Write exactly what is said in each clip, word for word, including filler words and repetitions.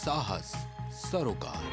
साहस सरोकार।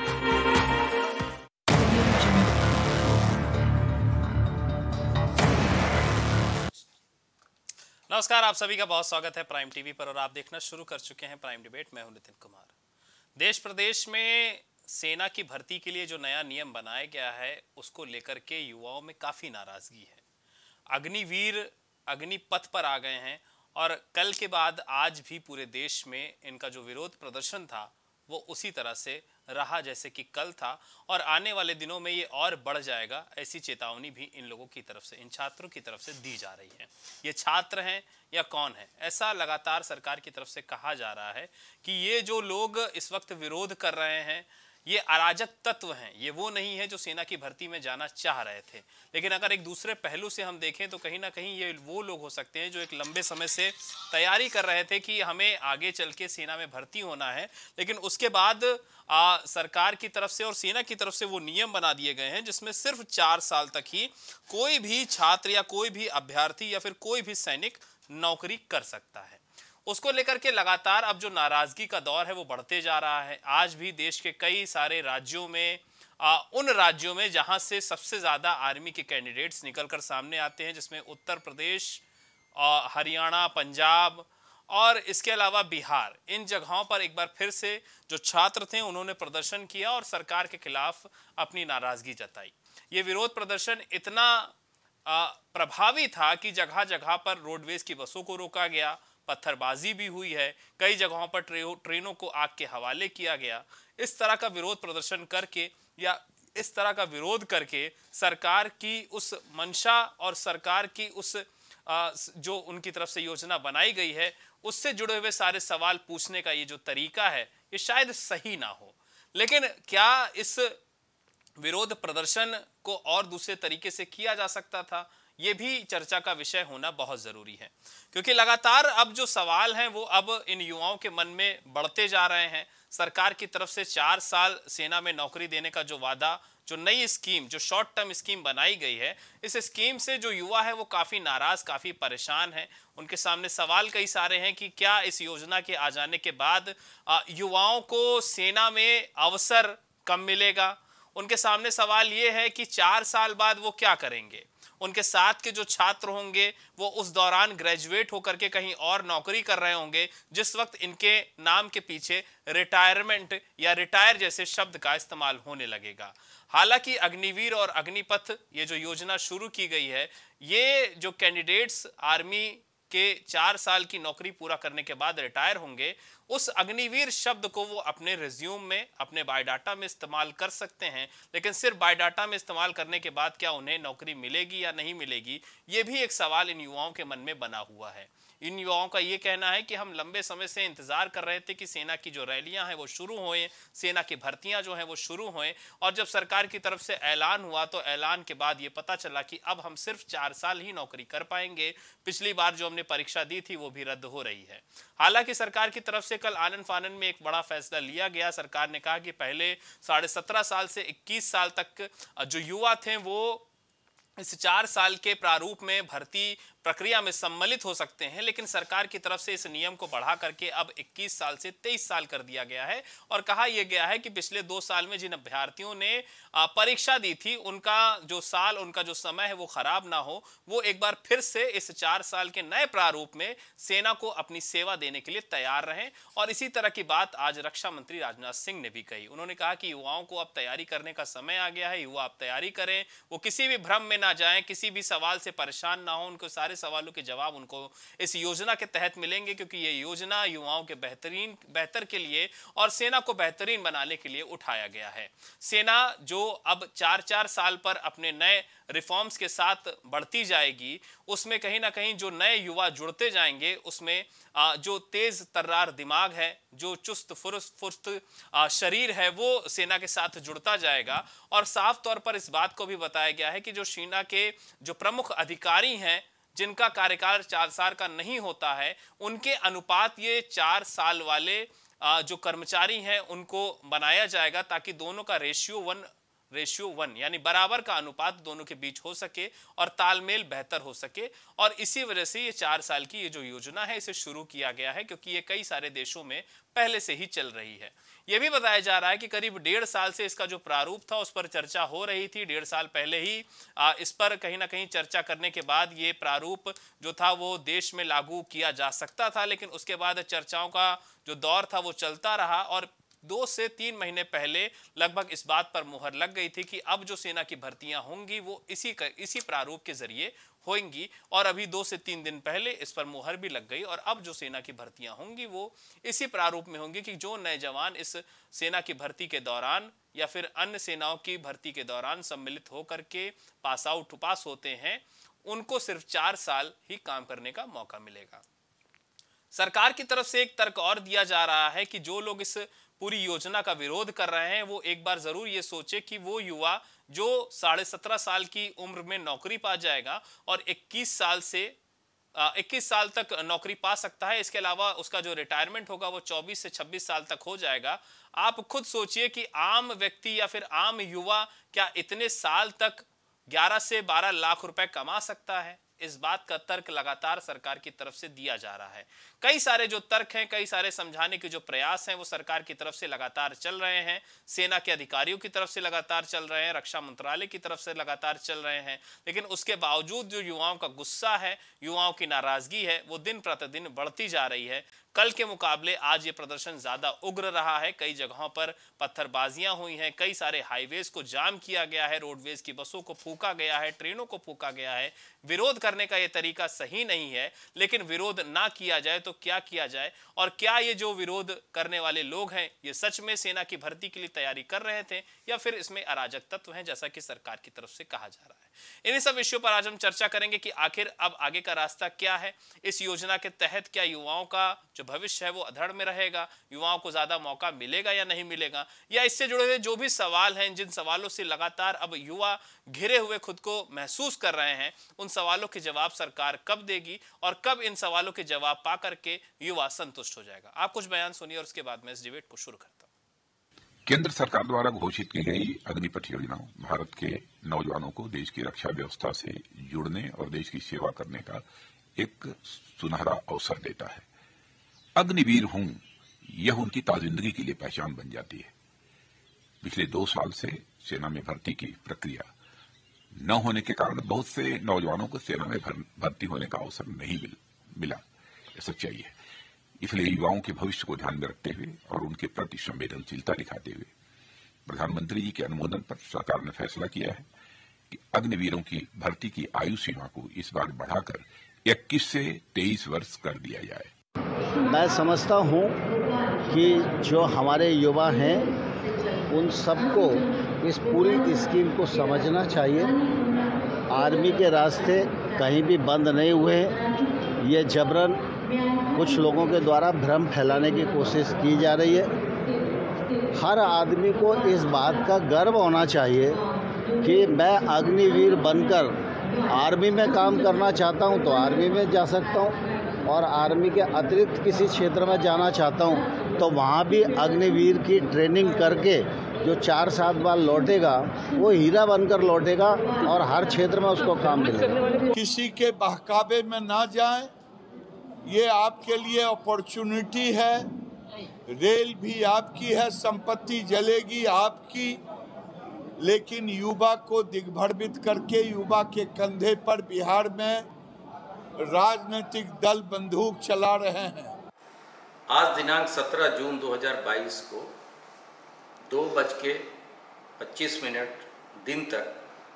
नमस्कार, आप सभी का बहुत स्वागत है प्राइम टीवी पर और आप देखना शुरू कर चुके हैं प्राइम डिबेट। मैं हूं नितिन कुमार। देश प्रदेश में सेना की भर्ती के लिए जो नया नियम बनाया गया है उसको लेकर के युवाओं में काफी नाराजगी है। अग्निवीर अग्निपथ पर आ गए हैं और कल के बाद आज भी पूरे देश में इनका जो विरोध प्रदर्शन था वो उसी तरह से रहा जैसे कि कल था और आने वाले दिनों में ये और बढ़ जाएगा, ऐसी चेतावनी भी इन लोगों की तरफ से, इन छात्रों की तरफ से दी जा रही है। ये छात्र हैं या कौन है, ऐसा लगातार सरकार की तरफ से कहा जा रहा है कि ये जो लोग इस वक्त विरोध कर रहे हैं ये अराजक तत्व हैं, ये वो नहीं है जो सेना की भर्ती में जाना चाह रहे थे। लेकिन अगर एक दूसरे पहलू से हम देखें तो कहीं ना कहीं ये वो लोग हो सकते हैं जो एक लंबे समय से तैयारी कर रहे थे कि हमें आगे चल के सेना में भर्ती होना है, लेकिन उसके बाद आ, सरकार की तरफ से और सेना की तरफ से वो नियम बना दिए गए हैं जिसमें सिर्फ चार साल तक ही कोई भी छात्र या कोई भी अभ्यर्थी या फिर कोई भी सैनिक नौकरी कर सकता है। उसको लेकर के लगातार अब जो नाराजगी का दौर है वो बढ़ते जा रहा है। आज भी देश के कई सारे राज्यों में आ, उन राज्यों में जहां से सबसे ज्यादा आर्मी के कैंडिडेट्स निकलकर सामने आते हैं, जिसमें उत्तर प्रदेश, हरियाणा, पंजाब और इसके अलावा बिहार, इन जगहों पर एक बार फिर से जो छात्र थे उन्होंने प्रदर्शन किया और सरकार के खिलाफ अपनी नाराजगी जताई। ये विरोध प्रदर्शन इतना प्रभावी था कि जगह जगह पर रोडवेज की बसों को रोका गया, पत्थरबाजी भी हुई है, कई जगहों पर ट्रे, ट्रेनों को आग के हवाले किया गया। इस तरह का विरोध प्रदर्शन करके या इस तरह का विरोध करके सरकार की उस मंशा और सरकार की उस जो उनकी तरफ से योजना बनाई गई है उससे जुड़े हुए सारे सवाल पूछने का ये जो तरीका है ये शायद सही ना हो। लेकिन क्या इस विरोध प्रदर्शन को और दूसरे तरीके से किया जा सकता था, ये भी चर्चा का विषय होना बहुत जरूरी है, क्योंकि लगातार अब जो सवाल हैं वो अब इन युवाओं के मन में बढ़ते जा रहे हैं। सरकार की तरफ से चार साल सेना में नौकरी देने का जो वादा, जो नई स्कीम, जो शॉर्ट टर्म स्कीम बनाई गई है, इस स्कीम से जो युवा है वो काफी नाराज, काफी परेशान है। उनके सामने सवाल कई सारे हैं कि क्या इस योजना के आ जाने के बाद युवाओं को सेना में अवसर कम मिलेगा। उनके सामने सवाल ये है कि चार साल बाद वो क्या करेंगे। उनके साथ के जो छात्र होंगे वो उस दौरान ग्रेजुएट होकर के कहीं और नौकरी कर रहे होंगे, जिस वक्त इनके नाम के पीछे रिटायरमेंट या रिटायर जैसे शब्द का इस्तेमाल होने लगेगा। हालांकि अग्निवीर और अग्निपथ ये जो योजना शुरू की गई है, ये जो कैंडिडेट्स आर्मी के चार साल की नौकरी पूरा करने के बाद रिटायर होंगे, उस अग्निवीर शब्द को वो अपने रिज्यूम में, अपने बायोडाटा में इस्तेमाल कर सकते हैं। लेकिन सिर्फ बायोडाटा में इस्तेमाल करने के बाद क्या उन्हें नौकरी मिलेगी या नहीं मिलेगी, ये भी एक सवाल इन युवाओं के मन में बना हुआ है। इन युवाओं का ये कहना है कि हम लंबे समय से इंतजार कर रहे थे कि सेना की जो रैलियां हैं वो शुरू होएं, सेना की भर्तियां जो हैं वो शुरू होएं, और जब सरकार की तरफ से ऐलान हुआ तो ऐलान के बाद ये पता चला कि अब हम सिर्फ चार साल ही नौकरी कर पाएंगे। पिछली बार जो हमने परीक्षा दी थी वो भी रद्द हो रही है। हालांकि सरकार की तरफ से कल आनन फानन में एक बड़ा फैसला लिया गया। सरकार ने कहा कि पहले साढ़े सत्रह साल से इक्कीस साल तक जो युवा थे वो इस चार साल के प्रारूप में भर्ती प्रक्रिया में सम्मिलित हो सकते हैं, लेकिन सरकार की तरफ से इस नियम को बढ़ा करके अब इक्कीस साल से तेईस साल कर दिया गया है और कहा यह गया है कि पिछले दो साल में जिन अभ्यर्थियों ने परीक्षा दी थी उनका जो साल, उनका जो समय है वो खराब ना हो, वो एक बार फिर से इस चार साल के नए प्रारूप में सेना को अपनी सेवा देने के लिए तैयार रहें। और इसी तरह की बात आज रक्षा मंत्री राजनाथ सिंह ने भी कही। उन्होंने कहा कि युवाओं को अब तैयारी करने का समय आ गया है, युवा अब तैयारी करें, वो किसी भी भ्रम में ना जाएं, किसी भी सवाल से परेशान ना हो, उनको सारे सवालों के जवाब उनको इस योजना के तहत मिलेंगे, क्योंकि ये योजना युवाओं के बेहतरीन बेहतर के लिए और सेना को बेहतरीन बनाने के लिए उठाया गया है। सेना जो अब चार चार साल पर अपने नए रिफॉर्म्स के साथ बढ़ती जाएगी, उसमें कहीं ना कहीं जो नए युवा जुड़ते जाएंगे, उसमें जो तेज तर्रार दिमाग है, जो चुस्त फुर्स्त शरीर है, वो सेना के साथ जुड़ता जाएगा। और साफ तौर पर इस बात को भी बताया गया है कि जो सेना के जो प्रमुख अधिकारी हैं जिनका कार्यकाल चार साल का नहीं होता है, उनके अनुपात ये चार साल वाले जो कर्मचारी हैं उनको बनाया जाएगा, ताकि दोनों का रेशियो वन रेशियो वन यानी बराबर का अनुपात दोनों के बीच हो सके और तालमेल बेहतर हो सके। और इसी वजह से ये चार साल की ये जो योजना है इसे शुरू किया गया है, क्योंकि ये कई सारे देशों में पहले से ही चल रही है। यह भी बताया जा रहा है कि करीब डेढ़ साल से इसका जो प्रारूप था उस पर चर्चा हो रही थी। डेढ़ साल पहले ही आ, इस पर कहीं ना कहीं चर्चा करने के बाद ये प्रारूप जो था वो देश में लागू किया जा सकता था, लेकिन उसके बाद चर्चाओं का जो दौर था वो चलता रहा और दो से तीन महीने पहले लगभग इस बात पर मुहर लग गई थी कि अब जो सेना की भर्तियां होंगी वो इसी इसी प्रारूप के जरिए होंगी। और अभी दो से तीन दिन पहले इस पर मुहर भी लग गई और अब जो सेना की भर्तियां होंगी वो इसी प्रारूप में होंगी कि जो नए जवान इस सेना की भर्ती के दौरान या फिर अन्य सेनाओं की भर्ती के दौरान सम्मिलित होकर के पास आउट पास होते हैं, उनको सिर्फ चार साल ही काम करने का मौका मिलेगा। सरकार की तरफ से एक तर्क और दिया जा रहा है कि जो लोग इस पूरी योजना का विरोध कर रहे हैं वो एक बार जरूर ये सोचे कि वो युवा जो साढ़े सत्रह साल की उम्र में नौकरी पा जाएगा और इक्कीस साल से इक्कीस साल तक नौकरी पा सकता है, इसके अलावा उसका जो रिटायरमेंट होगा वो चौबीस से छब्बीस साल तक हो जाएगा। आप खुद सोचिए कि आम व्यक्ति या फिर आम युवा क्या इतने साल तक ग्यारह से बारह लाख रुपए कमा सकता है? इस बात का तर्क लगातार सरकार की तरफ से दिया जा रहा है। कई सारे जो तर्क हैं, कई सारे समझाने के जो प्रयास हैं वो सरकार की तरफ से लगातार चल रहे हैं, सेना के अधिकारियों की तरफ से लगातार चल रहे हैं, रक्षा मंत्रालय की तरफ से लगातार चल रहे हैं, लेकिन उसके बावजूद जो युवाओं का गुस्सा है, युवाओं की नाराजगी है, वो दिन प्रतिदिन बढ़ती जा रही है। कल के मुकाबले आज ये प्रदर्शन ज्यादा उग्र रहा है। कई जगहों पर पत्थरबाजियां हुई हैं, कई सारे हाईवेज को जाम किया गया है, रोडवेज की बसों को फूका गया है, ट्रेनों को फूका गया है। विरोध करने का ये तरीका सही नहीं है, लेकिन विरोध ना किया जाए तो क्या किया जाए? और क्या ये जो विरोध करने वाले लोग हैं ये सच में सेना की भर्ती के लिए तैयारी कर रहे थे या फिर इसमें अराजक तत्व हैं, जैसा कि सरकार की तरफ से कहा जा रहा है? इन्हीं सब विषयों पर आज हम चर्चा करेंगे कि आखिर अब आगे का रास्ता क्या है। इस योजना के तहत क्या युवाओं का जो भविष्य है वो अधड़ में रहेगा, युवाओं को ज्यादा मौका मिलेगा या नहीं मिलेगा, या इससे जुड़े हुए जो भी सवाल हैं, जिन सवालों से लगातार अब युवा घिरे हुए खुद को महसूस कर रहे हैं, उन सवालों के जवाब सरकार कब देगी और कब इन सवालों के जवाब पा करके युवा संतुष्ट हो जाएगा? आप कुछ बयान सुनिए और उसके बाद मैं इस डिबेट को शुरू करता हूं। केंद्र सरकार द्वारा घोषित की गई अग्निपथ योजना भारत के नौजवानों को देश की रक्षा व्यवस्था से जुड़ने और देश की सेवा करने का एक सुनहरा अवसर देता है। अग्निवीर हूं, यह उनकी ताजिंदगी के लिए पहचान बन जाती है। पिछले दो साल से सेना में भर्ती की प्रक्रिया न होने के कारण बहुत से नौजवानों को सेना में भर्ती होने का अवसर नहीं मिल, मिला, यह सच्चाई है। इसलिए युवाओं के भविष्य को ध्यान में रखते हुए और उनके प्रति संवेदनशीलता दिखाते हुए प्रधानमंत्री जी के अनुमोदन पर सरकार ने फैसला किया है कि अग्निवीरों की भर्ती की आयु सीमा को इस बार बढ़ाकर इक्कीस से तेईस वर्ष कर दिया जाए। मैं समझता हूं कि जो हमारे युवा हैं उन सबको इस पूरी स्कीम को समझना चाहिए। आर्मी के रास्ते कहीं भी बंद नहीं हुए। ये जबरन कुछ लोगों के द्वारा भ्रम फैलाने की कोशिश की जा रही है। हर आदमी को इस बात का गर्व होना चाहिए कि मैं अग्निवीर बनकर आर्मी में काम करना चाहता हूं तो आर्मी में जा सकता हूं, और आर्मी के अतिरिक्त किसी क्षेत्र में जाना चाहता हूं तो वहां भी अग्निवीर की ट्रेनिंग करके जो चार सात बार लौटेगा वो हीरा बनकर लौटेगा और हर क्षेत्र में उसको काम मिलेगा। किसी के बहकावे में ना जाए, ये आपके लिए अपॉर्चुनिटी है। रेल भी आपकी है, संपत्ति जलेगी आपकी, लेकिन युवा को दिग्भ्रमित करके युवा के कंधे पर बिहार में राजनीतिक दल बंदूक चला रहे हैं। आज दिनांक सत्रह जून दो हज़ार बाईस को दो बज के पच्चीस मिनट दिन तक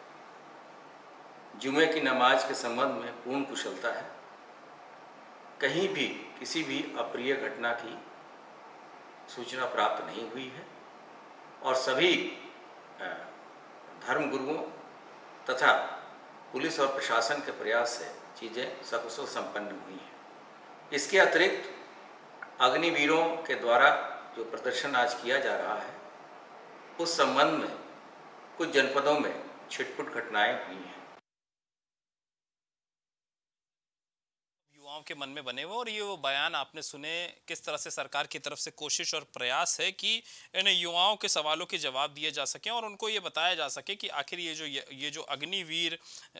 जुमे की नमाज के संबंध में पूर्ण कुशलता है। कहीं भी किसी भी अप्रिय घटना की सूचना प्राप्त नहीं हुई है और सभी धर्मगुरुओं तथा पुलिस और प्रशासन के प्रयास से चीज़ें सकुशल संपन्न हुई हैं। इसके अतिरिक्त अग्निवीरों के द्वारा जो प्रदर्शन आज किया जा रहा है उस संबंध में कुछ जनपदों में छिटपुट घटनाएं हुई हैं। युवाओं के मन में बने हुए, और ये वो बयान आपने सुने किस तरह से सरकार की तरफ से कोशिश और प्रयास है कि इन युवाओं के सवालों के जवाब दिए जा सकें और उनको ये बताया जा सके कि आखिर ये जो ये जो अग्निवीर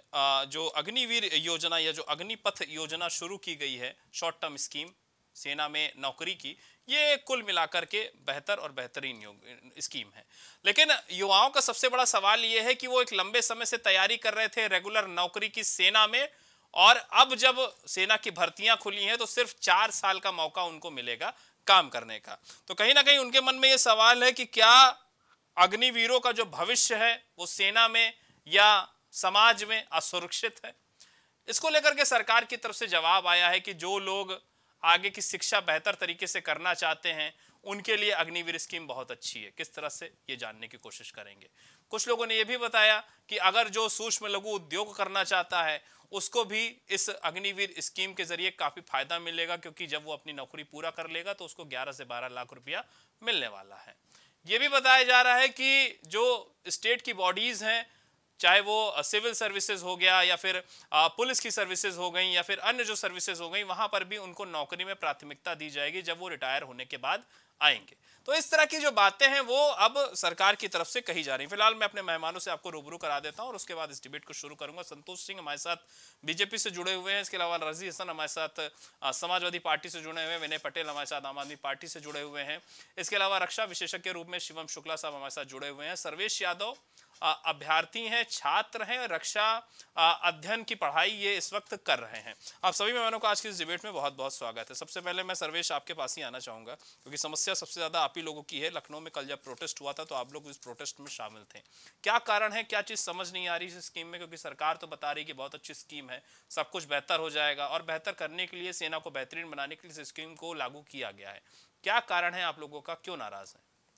जो अग्निवीर योजना या जो अग्निपथ योजना शुरू की गई है, शॉर्ट टर्म स्कीम सेना में नौकरी की, ये कुल मिलाकर के बेहतर और बेहतरीन स्कीम है। लेकिन युवाओं का सबसे बड़ा सवाल ये है कि वो एक लंबे समय से तैयारी कर रहे थे रेगुलर नौकरी की सेना में, और अब जब सेना की भर्तियां खुली हैं तो सिर्फ चार साल का मौका उनको मिलेगा काम करने का। तो कहीं ना कहीं उनके मन में ये सवाल है कि क्या अग्निवीरों का जो भविष्य है वो सेना में या समाज में असुरक्षित है। इसको लेकर के सरकार की तरफ से जवाब आया है कि जो लोग आगे की शिक्षा बेहतर तरीके से करना चाहते हैं उनके लिए अग्निवीर स्कीम बहुत अच्छी है। किस तरह से, ये जानने की कोशिश करेंगे। कुछ लोगों ने यह भी बताया कि अगर जो सूक्ष्म लघु उद्योग करना चाहता है उसको भी इस अग्निवीर स्कीम के जरिए काफी फायदा मिलेगा, क्योंकि जब वो अपनी नौकरी पूरा कर लेगा तो उसको ग्यारह से बारह लाख रुपया मिलने वाला है। ये भी बताया जा रहा है कि जो स्टेट की बॉडीज हैं, चाहे वो सिविल सर्विसेज हो गया या फिर पुलिस की सर्विसेज हो गई या फिर अन्य जो सर्विसेज हो गई, वहां पर भी उनको नौकरी में प्राथमिकता दी जाएगी जब वो रिटायर होने के बाद आएंगे। तो इस तरह की जो बातें हैं वो अब सरकार की तरफ से कही जा रही हैं। फिलहाल मैं अपने मेहमानों से आपको रूबरू करा देता हूं और उसके बाद इस डिबेट को शुरू करूंगा। संतोष सिंह हमारे साथ बीजेपी से जुड़े हुए हैं, इसके अलावा रजी हसन हमारे साथ समाजवादी पार्टी से जुड़े हुए हैं, विनय पटेल हमारे साथ आम आदमी पार्टी से जुड़े हुए हैं, इसके अलावा रक्षा विशेषज्ञ के रूप में शिवम शुक्ला साहब हमारे साथ जुड़े हुए हैं, सर्वेश यादव अभ्यर्थी हैं, छात्र हैं, रक्षा अध्ययन की पढ़ाई ये इस वक्त कर रहे हैं। आप सभी मेहमानों का आज की इस डिबेट में बहुत बहुत स्वागत है। सबसे पहले मैं सर्वेश आपके पास ही आना चाहूंगा, क्योंकि समस्या सबसे ज्यादा आप ही लोगों की है। लखनऊ में कल जब प्रोटेस्ट हुआ था तो आप लोग इस प्रोटेस्ट में शामिल थे। क्या कारण है, क्या चीज समझ नहीं आ रही इस स्कीम में? क्योंकि सरकार तो बता रही कि बहुत अच्छी स्कीम है, सब कुछ बेहतर हो जाएगा, और बेहतर करने के लिए, सेना को बेहतरीन बनाने के लिए इस स्कीम को लागू किया गया है। क्या कारण है आप लोगों का, क्यों नाराज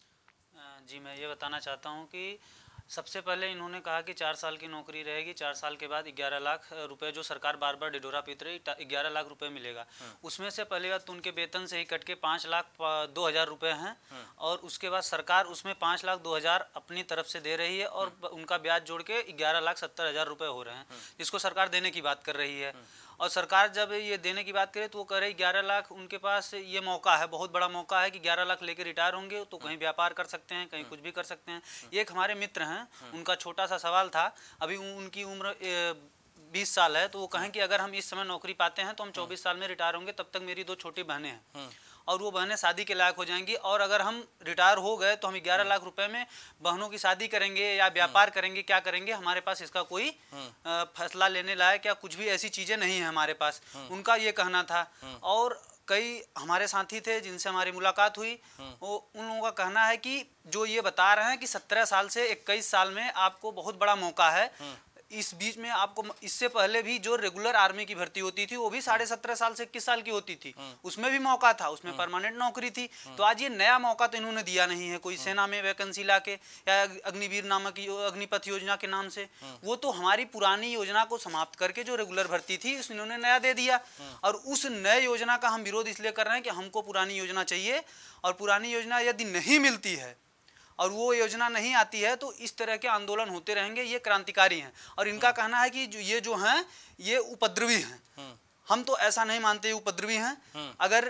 है? जी, मैं ये बताना चाहता हूँ कि सबसे पहले इन्होंने कहा कि चार साल की नौकरी रहेगी, चार साल के बाद ग्यारह लाख रुपए जो सरकार बार बार डिडोरा पीट रही, ग्यारह लाख रुपए मिलेगा। उसमें से पहले बात तो उनके वेतन से ही कट के पाँच लाख दो हज़ार रुपये हैं, और उसके बाद सरकार उसमें पाँच लाख दो हज़ार अपनी तरफ से दे रही है, और उनका ब्याज जोड़ के ग्यारह लाख सत्तर हज़ार रुपये हो रहे हैं, जिसको सरकार देने की बात कर रही है। और सरकार जब ये देने की बात करे तो वो कह रही ग्यारह लाख उनके पास ये मौका है, बहुत बड़ा मौका है कि ग्यारह लाख लेके रिटायर होंगे तो कहीं व्यापार कर सकते हैं, कहीं कुछ भी कर सकते हैं। ये एक हमारे मित्र हैं, उनका छोटा सा सवाल था, अभी उनकी उम्र बीस साल है, तो वो कहें कि अगर हम इस समय नौकरी पाते हैं तो हम चौबीस साल में रिटायर होंगे, तब तक मेरी दो छोटी बहनें हैं और वो बहनें शादी के लायक हो जाएंगी, और अगर हम रिटायर हो गए तो हम ग्यारह लाख रुपए में बहनों की शादी करेंगे या व्यापार करेंगे, क्या करेंगे? हमारे पास इसका कोई फैसला लेने लायक या कुछ भी ऐसी चीजें नहीं है हमारे पास, उनका ये कहना था। और कई हमारे साथी थे जिनसे हमारी मुलाकात हुई, वो उन लोगों का कहना है कि जो ये बता रहे हैं कि सत्रह साल से इक्कीस साल में आपको बहुत बड़ा मौका है। इस बीच में आपको, इससे पहले भी जो रेगुलर आर्मी की भर्ती होती थी वो भी साढ़े सत्रह साल से इक्कीस साल की होती थी, उसमें भी मौका था, उसमें परमानेंट नौकरी थी। तो आज ये नया मौका तो इन्होंने दिया नहीं है, कोई सेना में वैकेंसी लाके या अग्निवीर नामक अग्निपथ योजना के नाम से, वो तो हमारी पुरानी योजना को समाप्त करके जो रेगुलर भर्ती थी इन्होंने नया दे दिया। और उस नए योजना का हम विरोध इसलिए कर रहे हैं कि हमको पुरानी योजना चाहिए, और पुरानी योजना यदि नहीं मिलती है और वो योजना नहीं आती है तो इस तरह के आंदोलन होते रहेंगे। ये क्रांतिकारी हैं, और इनका कहना है कि जो ये जो हैं ये उपद्रवी हैं। हम तो ऐसा नहीं मानते उपद्रवी हैं। अगर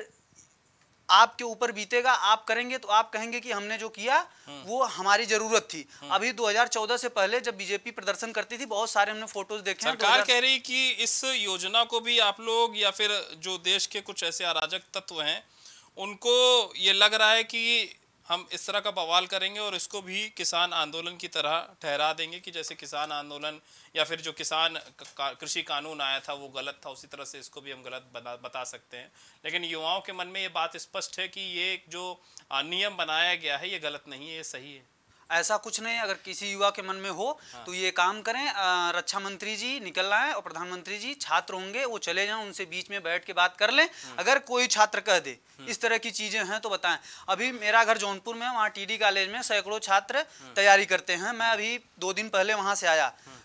आपके ऊपर बीतेगा, आप करेंगे तो आप कहेंगे कि हमने जो किया वो हमारी जरूरत थी। अभी दो हज़ार चौदह से पहले जब बीजेपी प्रदर्शन करती थी, बहुत सारे हमने फोटोज देखे। सरकार कह रही कि इस योजना को भी आप लोग या फिर जो देश के कुछ ऐसे अराजक तत्व हैं उनको ये लग रहा है कि हम इस तरह का बवाल करेंगे और इसको भी किसान आंदोलन की तरह ठहरा देंगे कि जैसे किसान आंदोलन या फिर जो किसान कृषि कानून आया था वो गलत था, उसी तरह से इसको भी हम गलत बता, बता सकते हैं। लेकिन युवाओं के मन में ये बात स्पष्ट है कि ये जो नियम बनाया गया है ये गलत नहीं है, ये सही है। ऐसा कुछ नहीं। अगर किसी युवा के मन में हो हाँ। तो ये काम करें, रक्षा मंत्री जी निकल आए और प्रधानमंत्री जी, छात्र होंगे वो चले जाएं, उनसे बीच में बैठ के बात कर लें। अगर कोई छात्र कह दे इस तरह की चीजें हैं तो बताएं। अभी मेरा घर जौनपुर में, वहाँ टीडी कॉलेज में सैकड़ों छात्र तैयारी करते हैं। मैं अभी दो दिन पहले वहाँ से आया,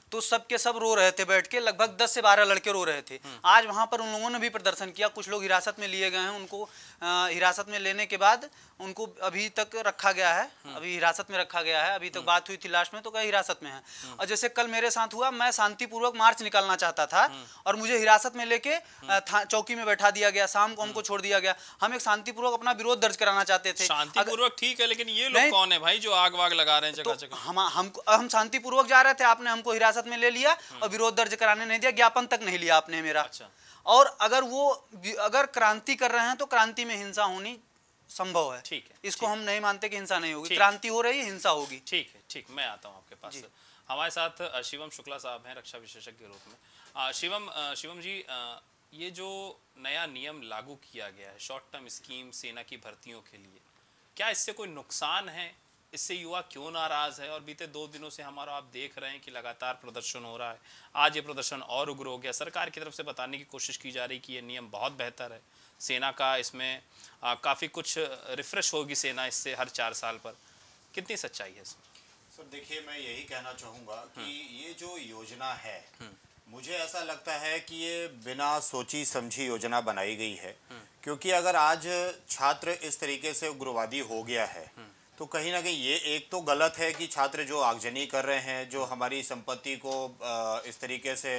तो सब के सब रो रहे थे बैठ के, लगभग दस से बारह लड़के रो रहे थे। आज वहां पर उन लोगों ने भी प्रदर्शन किया, कुछ लोग हिरासत में लिए गए हैं, उनको हिरासत में लेने के बाद उनको अभी तक रखा गया है, अभी हिरासत में रखा गया है। अभी तक बात हुई थी लास्ट में तो कहीं हिरासत में है। और जैसे कल मेरे साथ हुआ, मैं शांतिपूर्वक मार्च निकालना चाहता था और मुझे हिरासत में लेके चौकी में बैठा दिया गया, शाम को हमको छोड़ दिया गया। हम एक शांतिपूर्वक अपना विरोध दर्ज कराना चाहते थे। शांतिपूर्वक ठीक है, लेकिन ये लोग कौन है भाई जो आग वाग लगा रहे हैं जगह जगह? हम हमको हम शांतिपूर्वक जा रहे थे, आपने हमको हिरासत में ले लिया और विरोध दर्ज कराने नहीं दिया, ज्ञापन तक नहीं लिया आपने मेरा। अच्छा। और अगर वो अगर क्रांति कर रहे हैं तो क्रांति में हिंसा होनी संभव है। ठीक है, इसको हम नहीं मानते कि हिंसा नहीं होगी, ठीक। क्रांति हो रही है, हिंसा होगी। ठीक है, ठीक, मैं आता हूँ आपके पास। हमारे साथ शिवम शुक्ला साहब हैं, रक्षा विशेषज्ञ के रूप में। शिवम शिवम जी, ये जो नया नियम लागू किया गया है, शॉर्ट टर्म स्कीम सेना की भर्तियों के लिए, क्या इससे कोई नुकसान है? इससे युवा क्यों नाराज है? और बीते दो दिनों से हमारा आप देख रहे हैं कि लगातार प्रदर्शन हो रहा है, आज ये प्रदर्शन और उग्र हो गया। सरकार की तरफ से बताने की कोशिश की जा रही कि ये नियम बहुत बेहतर है, सेना का इसमें आ, काफ़ी कुछ रिफ्रेश होगी सेना इससे हर चार साल पर। कितनी सच्चाई है इसमें? सर देखिए, मैं यही कहना चाहूँगा कि ये जो योजना है, मुझे ऐसा लगता है कि ये बिना सोची समझी योजना बनाई गई है। क्योंकि अगर आज छात्र इस तरीके से उग्रवादी हो गया है तो कहीं ना कहीं ये एक तो गलत है कि छात्र जो आगजनी कर रहे हैं, जो हमारी संपत्ति को इस तरीके से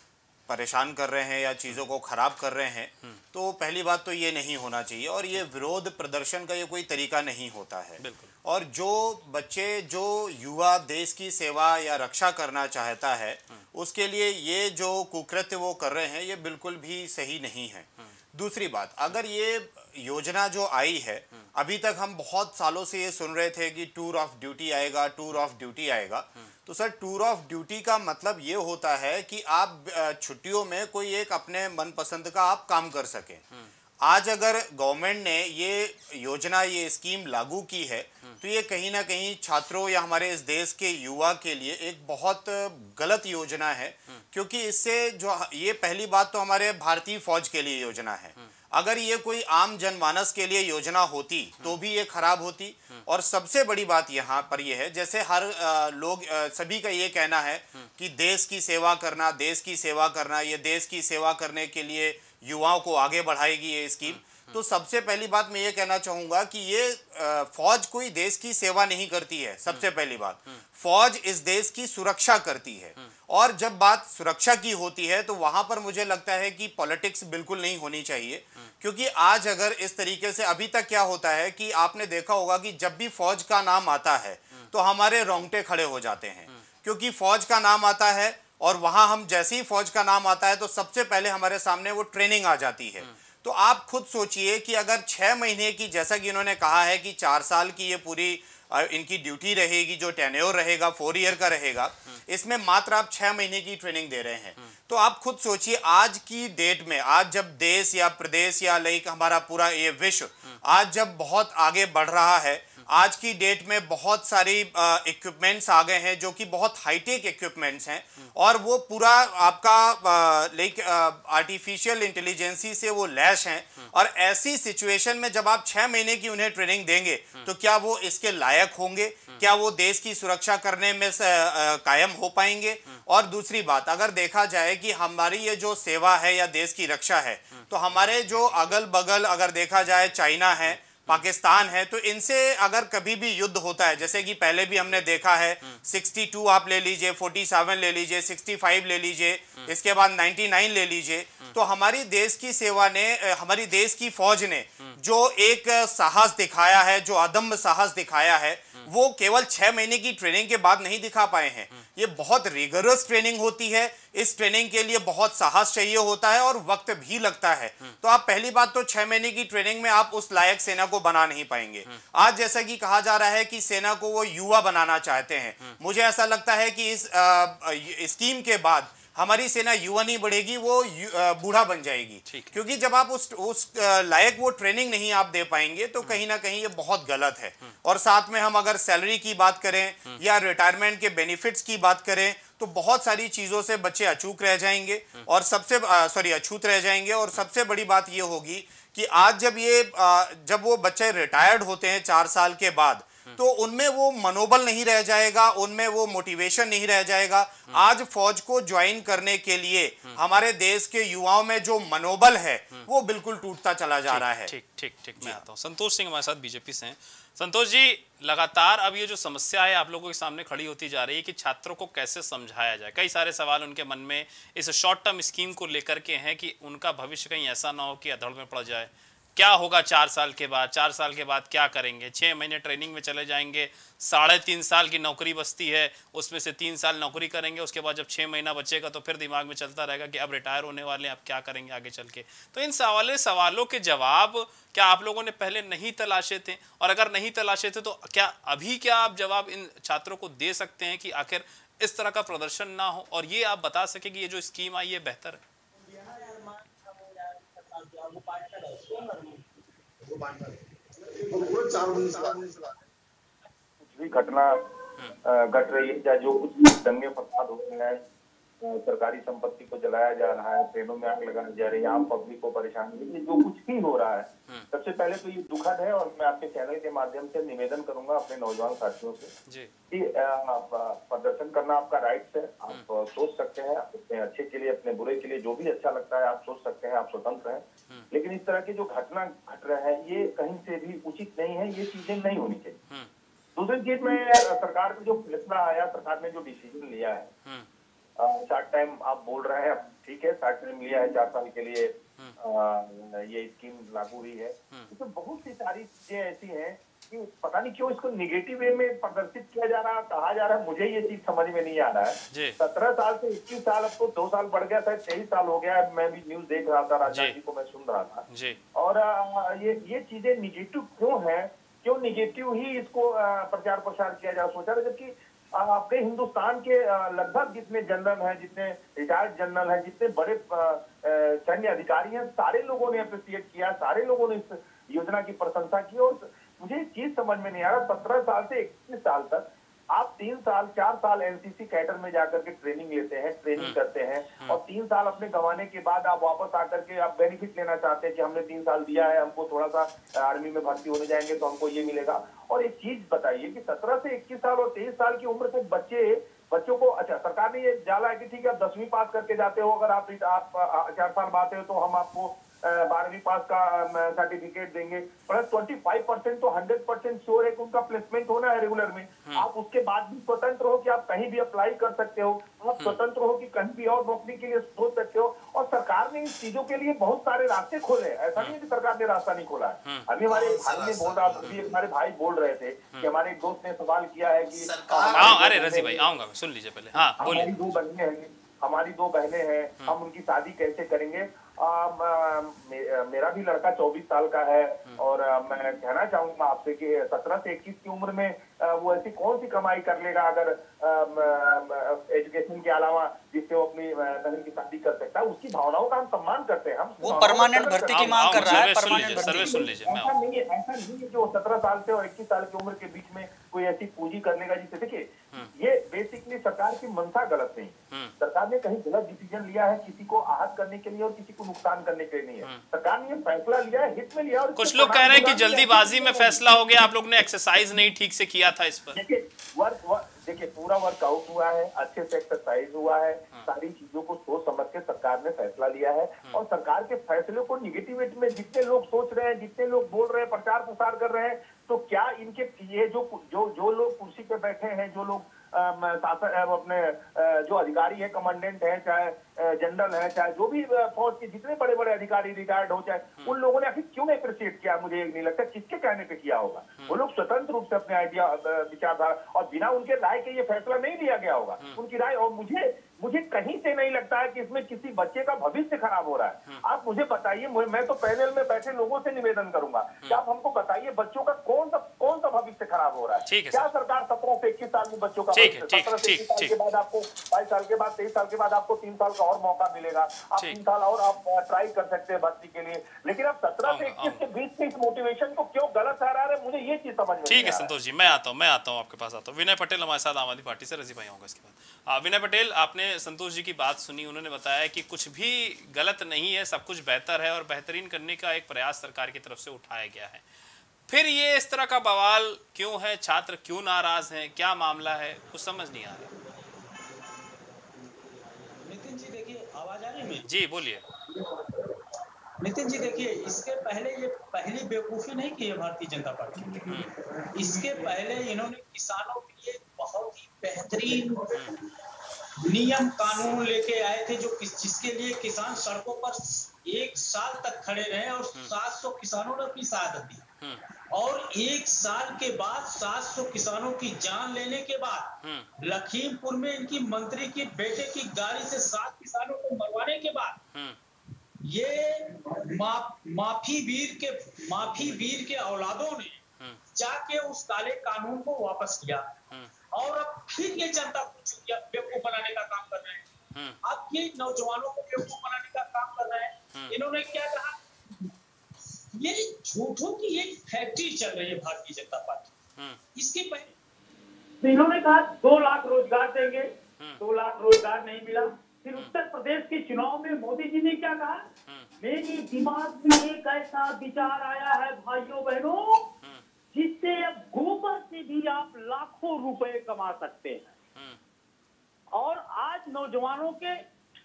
परेशान कर रहे हैं या चीज़ों को ख़राब कर रहे हैं, तो पहली बात तो ये नहीं होना चाहिए। और ये विरोध प्रदर्शन का ये कोई तरीका नहीं होता है। और जो बच्चे, जो युवा देश की सेवा या रक्षा करना चाहता है, उसके लिए ये जो कुकृत्य वो कर रहे हैं ये बिल्कुल भी सही नहीं है। दूसरी बात, अगर ये योजना जो आई है, अभी तक हम बहुत सालों से ये सुन रहे थे कि टूर ऑफ ड्यूटी आएगा, टूर ऑफ ड्यूटी आएगा। तो सर, टूर ऑफ ड्यूटी का मतलब ये होता है कि आप छुट्टियों में कोई एक अपने मनपसंद का आप काम कर सकें। आज अगर गवर्नमेंट ने ये योजना, ये स्कीम लागू की है, तो ये कहीं ना कहीं छात्रों या हमारे इस देश के युवा के लिए एक बहुत गलत योजना है। क्योंकि इससे जो ये पहली बात तो हमारे भारतीय फौज के लिए योजना है। अगर ये कोई आम जनमानस के लिए योजना होती तो भी ये खराब होती। और सबसे बड़ी बात यहाँ पर ये है, जैसे हर लोग, सभी का ये कहना है कि देश की सेवा करना, देश की सेवा करना, ये देश की सेवा करने के लिए युवाओं को आगे बढ़ाएगी ये स्कीम। तो सबसे पहली बात मैं ये कहना चाहूंगा कि ये फौज कोई देश की सेवा नहीं करती है। सबसे पहली बात, फौज इस देश की सुरक्षा करती है। और जब बात सुरक्षा की होती है तो वहां पर मुझे लगता है कि पॉलिटिक्स बिल्कुल नहीं होनी चाहिए। क्योंकि आज अगर इस तरीके से, अभी तक क्या होता है कि आपने देखा होगा कि जब भी फौज का नाम आता है तो हमारे रोंगटे खड़े हो जाते हैं। क्योंकि फौज का नाम आता है और वहां हम जैसे ही फौज का नाम आता है तो सबसे पहले हमारे सामने वो ट्रेनिंग आ जाती है। तो आप खुद सोचिए कि अगर छह महीने की, जैसा कि इन्होंने कहा है कि चार साल की ये पूरी इनकी ड्यूटी रहेगी, जो टेन्योर रहेगा फोर ईयर का रहेगा, इसमें मात्र आप छह महीने की ट्रेनिंग दे रहे हैं। तो आप खुद सोचिए, आज की डेट में, आज जब देश या प्रदेश या लाइक हमारा पूरा ये विश्व आज जब बहुत आगे बढ़ रहा है, आज की डेट में बहुत सारी इक्विपमेंट्स आ गए हैं जो कि बहुत हाईटेक इक्विपमेंट्स हैं। और वो पूरा आपका लाइक आर्टिफिशियल इंटेलिजेंसी से वो लैश हैं। और ऐसी सिचुएशन में जब आप छह महीने की उन्हें ट्रेनिंग देंगे तो क्या वो इसके लायक होंगे? क्या वो देश की सुरक्षा करने में कायम हो पाएंगे? और दूसरी बात, अगर देखा जाए कि हमारी ये जो सेवा है या देश की रक्षा है, तो हमारे जो अगल बगल अगर देखा जाए, चाइना है, पाकिस्तान है, तो इनसे अगर कभी भी युद्ध होता है, जैसे कि पहले भी हमने देखा है, बासठ आप ले लीजिए, सैंतालीस ले लीजिए, पैंसठ ले लीजिए, इसके बाद निन्यानवे ले लीजिए, तो हमारी देश की सेवा ने, हमारी देश की फौज ने जो एक साहस दिखाया है, जो अदम्य साहस दिखाया है, वो केवल छह महीने की ट्रेनिंग के बाद नहीं दिखा पाए हैं। ये बहुत रिगरस ट्रेनिंग होती है। इस ट्रेनिंग के लिए बहुत साहस चाहिए होता है और वक्त भी लगता है। तो आप पहली बात तो छह महीने की ट्रेनिंग में आप उस लायक सेना को बना नहीं पाएंगे। आज जैसा कि कहा जा रहा है कि सेना को वो युवा बनाना चाहते हैं, मुझे ऐसा लगता है कि इस स्कीम के बाद हमारी सेना युवा नहीं बढ़ेगी, वो बूढ़ा बन जाएगी। क्योंकि जब आप उस उस लायक वो ट्रेनिंग नहीं आप दे पाएंगे तो कहीं ना कहीं ये बहुत गलत है। और साथ में हम अगर सैलरी की बात करें या रिटायरमेंट के बेनिफिट्स की बात करें तो बहुत सारी चीजों से बच्चे अचूक रह जाएंगे और सबसे सॉरी अछूत रह जाएंगे। और सबसे बड़ी बात ये होगी कि आज जब ये जब वो बच्चे रिटायर्ड होते हैं चार साल के बाद, तो उनमें वो मनोबल नहीं रह जाएगा, उनमें वो मोटिवेशन नहीं रह जाएगा। आज फौज को ज्वाइन करने के लिए हमारे देश के युवाओं में जो मनोबल है वो बिल्कुल टूटता चला जा रहा है। ठीक ठीक ठीक, मैं आता हूँ। संतोष सिंह हमारे साथ बीजेपी से हैं। संतोष जी, लगातार अब ये जो समस्या है आप लोगों के सामने खड़ी होती जा रही है कि छात्रों को कैसे समझाया जाए। कई सारे सवाल उनके मन में इस शॉर्ट टर्म स्कीम को लेकर के हैं कि उनका भविष्य कहीं ऐसा ना हो कि अधड़ में पड़ जाए। क्या होगा चार साल के बाद, चार साल के बाद क्या करेंगे? छः महीने ट्रेनिंग में चले जाएंगे, साढ़े तीन साल की नौकरी बचती है, उसमें से तीन साल नौकरी करेंगे, उसके बाद जब छः महीना बचेगा तो फिर दिमाग में चलता रहेगा कि अब रिटायर होने वाले हैं, अब क्या करेंगे आगे चल के। तो इन सवालों सवालों के जवाब क्या आप लोगों ने पहले नहीं तलाशे थे? और अगर नहीं तलाशे थे तो क्या अभी क्या आप जवाब इन छात्रों को दे सकते हैं कि आखिर इस तरह का प्रदर्शन ना हो और ये आप बता सके कि ये जो स्कीम आई है बेहतर है? भी घटना घट रही है, चाहे जो कुछ दंगे फसाद हो रहे हैं, सरकारी संपत्ति को जलाया जा रहा है, ट्रेनों में आग लगाई जा रही है, आम पब्लिक को परेशानी, ये जो कुछ भी हो रहा है, सबसे पहले तो ये दुखद है। और मैं आपके चैनल के माध्यम से निवेदन करूंगा अपने नौजवान साथियों से कि प्रदर्शन करना आपका राइट है, आप सोच सकते हैं अपने अच्छे के लिए, अपने बुरे के लिए, जो भी अच्छा लगता है आप सोच सकते हैं, आप स्वतंत्र हैं। लेकिन इस तरह की जो घटना घट रहा है ये कहीं से भी उचित नहीं है, ये चीजें नहीं होनी चाहिए। दूसरी चीज में सरकार का जो फैसला आया, सरकार ने जो डिसीजन लिया है, शार्ट टाइम आप बोल रहे हैं, ठीक है, शार्ट टाइम लिया है, चार साल के लिए आ, ये स्कीम लागू हुई है। तो बहुत सी सारी चीजें ऐसी हैं कि पता नहीं क्यों इसको निगेटिव वे में प्रदर्शित किया जा रहा है, कहा जा रहा है, मुझे ये चीज समझ में नहीं आ रहा है। सत्रह साल से इक्कीस साल, अब तो दो साल बढ़ गया था, तेईस साल हो गया है। मैं भी न्यूज देख रहा था, राजा जी को मैं सुन रहा था जी। और आ, ये ये चीजें निगेटिव क्यों है, क्यों निगेटिव ही इसको प्रचार प्रसार किया जा सोचा था, जबकि आपके हिंदुस्तान के लगभग जितने जनरल हैं, जितने रिटायर्ड जनरल हैं, जितने बड़े सैन्य अधिकारी हैं, सारे लोगों ने अप्रिशिएट किया, सारे लोगों ने इस योजना की प्रशंसा की। और मुझे एक चीज समझ में नहीं आ रहा, सत्रह साल से इक्कीस साल तक आप तीन साल चार साल एनसीसी कैडर में जाकर के ट्रेनिंग लेते हैं, ट्रेनिंग करते हैं, और तीन साल अपने गंवाने के बाद आप वापस आकर के आप बेनिफिट लेना चाहते हैं कि हमने तीन साल दिया है, हमको थोड़ा सा आर्मी में भर्ती होने जाएंगे तो हमको ये मिलेगा। और एक चीज बताइए कि सत्रह से इक्कीस साल और तेईस साल की उम्र तक बच्चे बच्चों को, अच्छा सरकार ने ये डाला है कि ठीक है आप दसवीं पास करके जाते हो, अगर आप आप चार साल बाद हो तो हम आपको बारहवीं पास का सर्टिफिकेट देंगे, प्लस ट्वेंटी फाइव परसेंट तो हंड्रेड परसेंट श्योर है कि उनका प्लेसमेंट होना है रेगुलर में। आप उसके बाद भी स्वतंत्र हो कि आप कहीं भी अप्लाई कर सकते हो, आप स्वतंत्र हो कि कहीं भी और नौकरी के लिए सोच सकते हो। और सरकार ने इन चीजों के लिए बहुत सारे रास्ते खोले, ऐसा नहीं है कि सरकार ने रास्ता नहीं खोला है। अभी हमारे भाई ने बोल रहा, हमारे भाई बोल रहे थे कि हमारे एक दोस्त ने सवाल किया है कि अरे रजी भाई आऊंगा, सुन लीजिए पहले। हाँ बोलिए। हमारी दो बहनें हैं, हमारी दो बहनें हैं, हम उनकी शादी कैसे करेंगे? आ, मे, मेरा भी लड़का चौबीस साल का है, और आ, मैं कहना चाहूंगा आपसे कि सत्रह से इक्कीस की उम्र में आ, वो ऐसी कौन सी कमाई कर लेगा अगर एजुकेशन के अलावा जिससे वो अपनी बहन की शादी कर सकता है। उसकी भावनाओं का हम सम्मान करते हैं, हम वो परमानेंट भर्ती की मांग कर रहा है, परमानेंट सर्वे सुन लीजिए। ऐसा नहीं है, ऐसा नहीं है जो सत्रह साल से और इक्कीस साल की उम्र के बीच में कोई ऐसी पूंजी करने का, जिससे देखिए ये बेसिकली सरकार की मंशा गलत नहीं, सरकार ने कहीं गलत डिसीजन लिया है किसी को आहत करने के लिए और किसी को नुकसान करने के लिए नहीं है। सरकार ने ये फैसला लिया है, हित में लिया। और कुछ लोग कह रहे हैं कि जल्दीबाजी में फैसला हो गया, आप लोग ने एक्सरसाइज नहीं ठीक से किया था इस पर। देखिए वर्क देखिए पूरा वर्कआउट हुआ है, अच्छे से एक्सरसाइज हुआ है, सारी चीजों को सोच समझ के सरकार ने फैसला लिया है। और सरकार के फैसले को निगेटिविटी में जितने लोग सोच रहे हैं, जितने लोग बोल रहे हैं, प्रचार प्रसार कर रहे हैं, तो क्या इनके ये जो जो जो लोग कुर्सी पे बैठे हैं, जो लोग शासन अपने जो अधिकारी है, कमांडेंट है, चाहे जनरल है, चाहे जो भी फौज के जितने बड़े बड़े अधिकारी रिटायर्ड हो, चाहे उन लोगों ने आखिर क्यों अप्रिशिएट किया? मुझे नहीं लगता किसके कहने पे किया होगा। वो लोग स्वतंत्र रूप से अपने आइडिया विचारधारा और बिना उनके राय के ये फैसला नहीं लिया गया होगा, उनकी राय। और मुझे मुझे कहीं से नहीं लगता है कि इसमें किसी बच्चे का भविष्य खराब हो रहा है। आप मुझे बताइए, मैं तो पैनल में बैठे लोगों से निवेदन करूंगा कि आप हमको बताइए बच्चों का कौन सा कौन सा भविष्य खराब हो रहा है? क्या सरकार सत्रह से इक्कीस साल में बच्चों का सत्रह से इक्कीस साल के बाद आपको बाईस साल के बाद तेईस साल के बाद आपको तीन साल का और मौका मिलेगा, आप तीन साल और आप ट्राई कर सकते हैं भर्ती के लिए। लेकिन आप सत्रह से इक्कीस के बीच में इस मोटिवेशन को क्यों गलत ठहरा रहे हैं, मुझे ये चीज समझ में। ठीक है संतोष जी, मैं आता हूँ मैं आता हूँ आपके पास आता हूँ। विनय पटेल हमारे साथ आम आदमी पार्टी से, रजी भाई आऊंगा इसके बाद। विनय पटेल, आपने संतोष जी की बात सुनी, उन्होंने बताया कि कुछ भी गलत नहीं है, सब कुछ बेहतर है और बेहतरीन करने का एक प्रयास सरकार की तरफ से उठाया गया है। फिर ये इस तरह का बवाल क्यों है? छात्र क्यों नाराज हैं? क्या मामला है? कुछ समझ नहीं आ रहा। नितिन जी देखिए, आवाज आ रही है? जी बोलिए। नितिन जी देखिए, इसके पहले ये पहली बेवकूफी नहीं की है भारतीय जनता पार्टी। इसके पहले इन्होंने किसानों के लिए बहुत ही बेहतरीन नियम कानून लेके आए थे, जो किस जिसके लिए किसान सड़कों पर एक साल तक खड़े रहे और सात सौ किसानों ने अपनी शहादत दी। और एक साल के बाद सात सौ किसानों की जान लेने के बाद लखीमपुर में इनकी मंत्री की बेटे की गाड़ी से सात किसानों को मरवाने के बाद ये मा, माफी वीर के माफी वीर के औलादों ने जाके उस काले कानून को वापस किया और अब फिर ये जनता को बेवकूफ बनाने का काम कर रहे हैं। अब ये नौजवानों को बेवकूफ बनाने का काम कर रहे हैं। इन्होंने क्या कहा, ये झूठों की एक फैक्ट्री चल रही है भारतीय जनता पार्टी। इसके पहले तो इन्होंने कहा दो लाख रोजगार देंगे, दो लाख रोजगार नहीं मिला। फिर उत्तर प्रदेश के चुनाव में मोदी जी ने क्या कहा, मेरे दिमाग में एक ऐसा विचार आया है भाइयों बहनों, जिससे अब गोबर से भी आप लाखों रुपए कमा सकते हैं। और आज नौजवानों के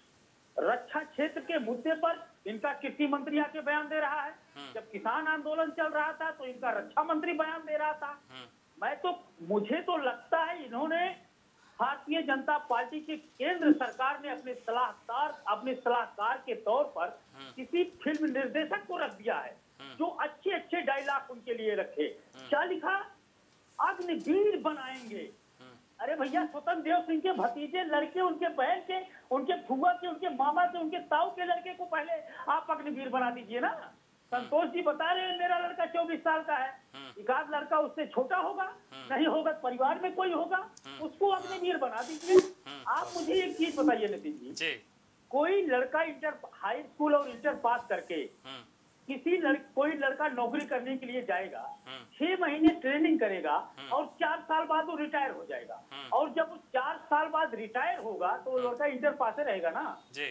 रक्षा क्षेत्र के मुद्दे पर इनका कृषि मंत्री आके बयान दे रहा है। जब किसान आंदोलन चल रहा था तो इनका रक्षा मंत्री बयान दे रहा था। मैं तो मुझे तो लगता है इन्होंने भारतीय जनता पार्टी के केंद्र सरकार ने अपने सलाहकार अपने सलाहकार के तौर पर किसी फिल्म निर्देशक को रख दिया है, जो अच्छे अच्छे डायलॉग उनके लिए रखे। क्या लिखा, अग्निवीर बनाएंगे। अरे भैया, स्वतंत्र देव सिंह के भतीजे लड़के, उनके बहन के, उनके फुआ के, उनके मामा के, उनके ताऊ के लड़के को पहले आप अग्निवीर बना दीजिए ना। संतोष जी बता रहे हैं मेरा लड़का चौबीस साल का है, एक आध लड़का उससे छोटा होगा, नहीं होगा परिवार में कोई होगा, उसको अग्निवीर बना दीजिए। आप मुझे एक चीज बताइए नितिन जी, कोई लड़का इंटर हाई स्कूल और इंटर पास करके किसी लड़, कोई लड़का नौकरी करने के लिए जाएगा, छह महीने ट्रेनिंग करेगा और चार साल बाद वो रिटायर हो जाएगा। और जब वो चार साल बाद रिटायर होगा तो वो लड़का इंटर पास रहेगा ना जी।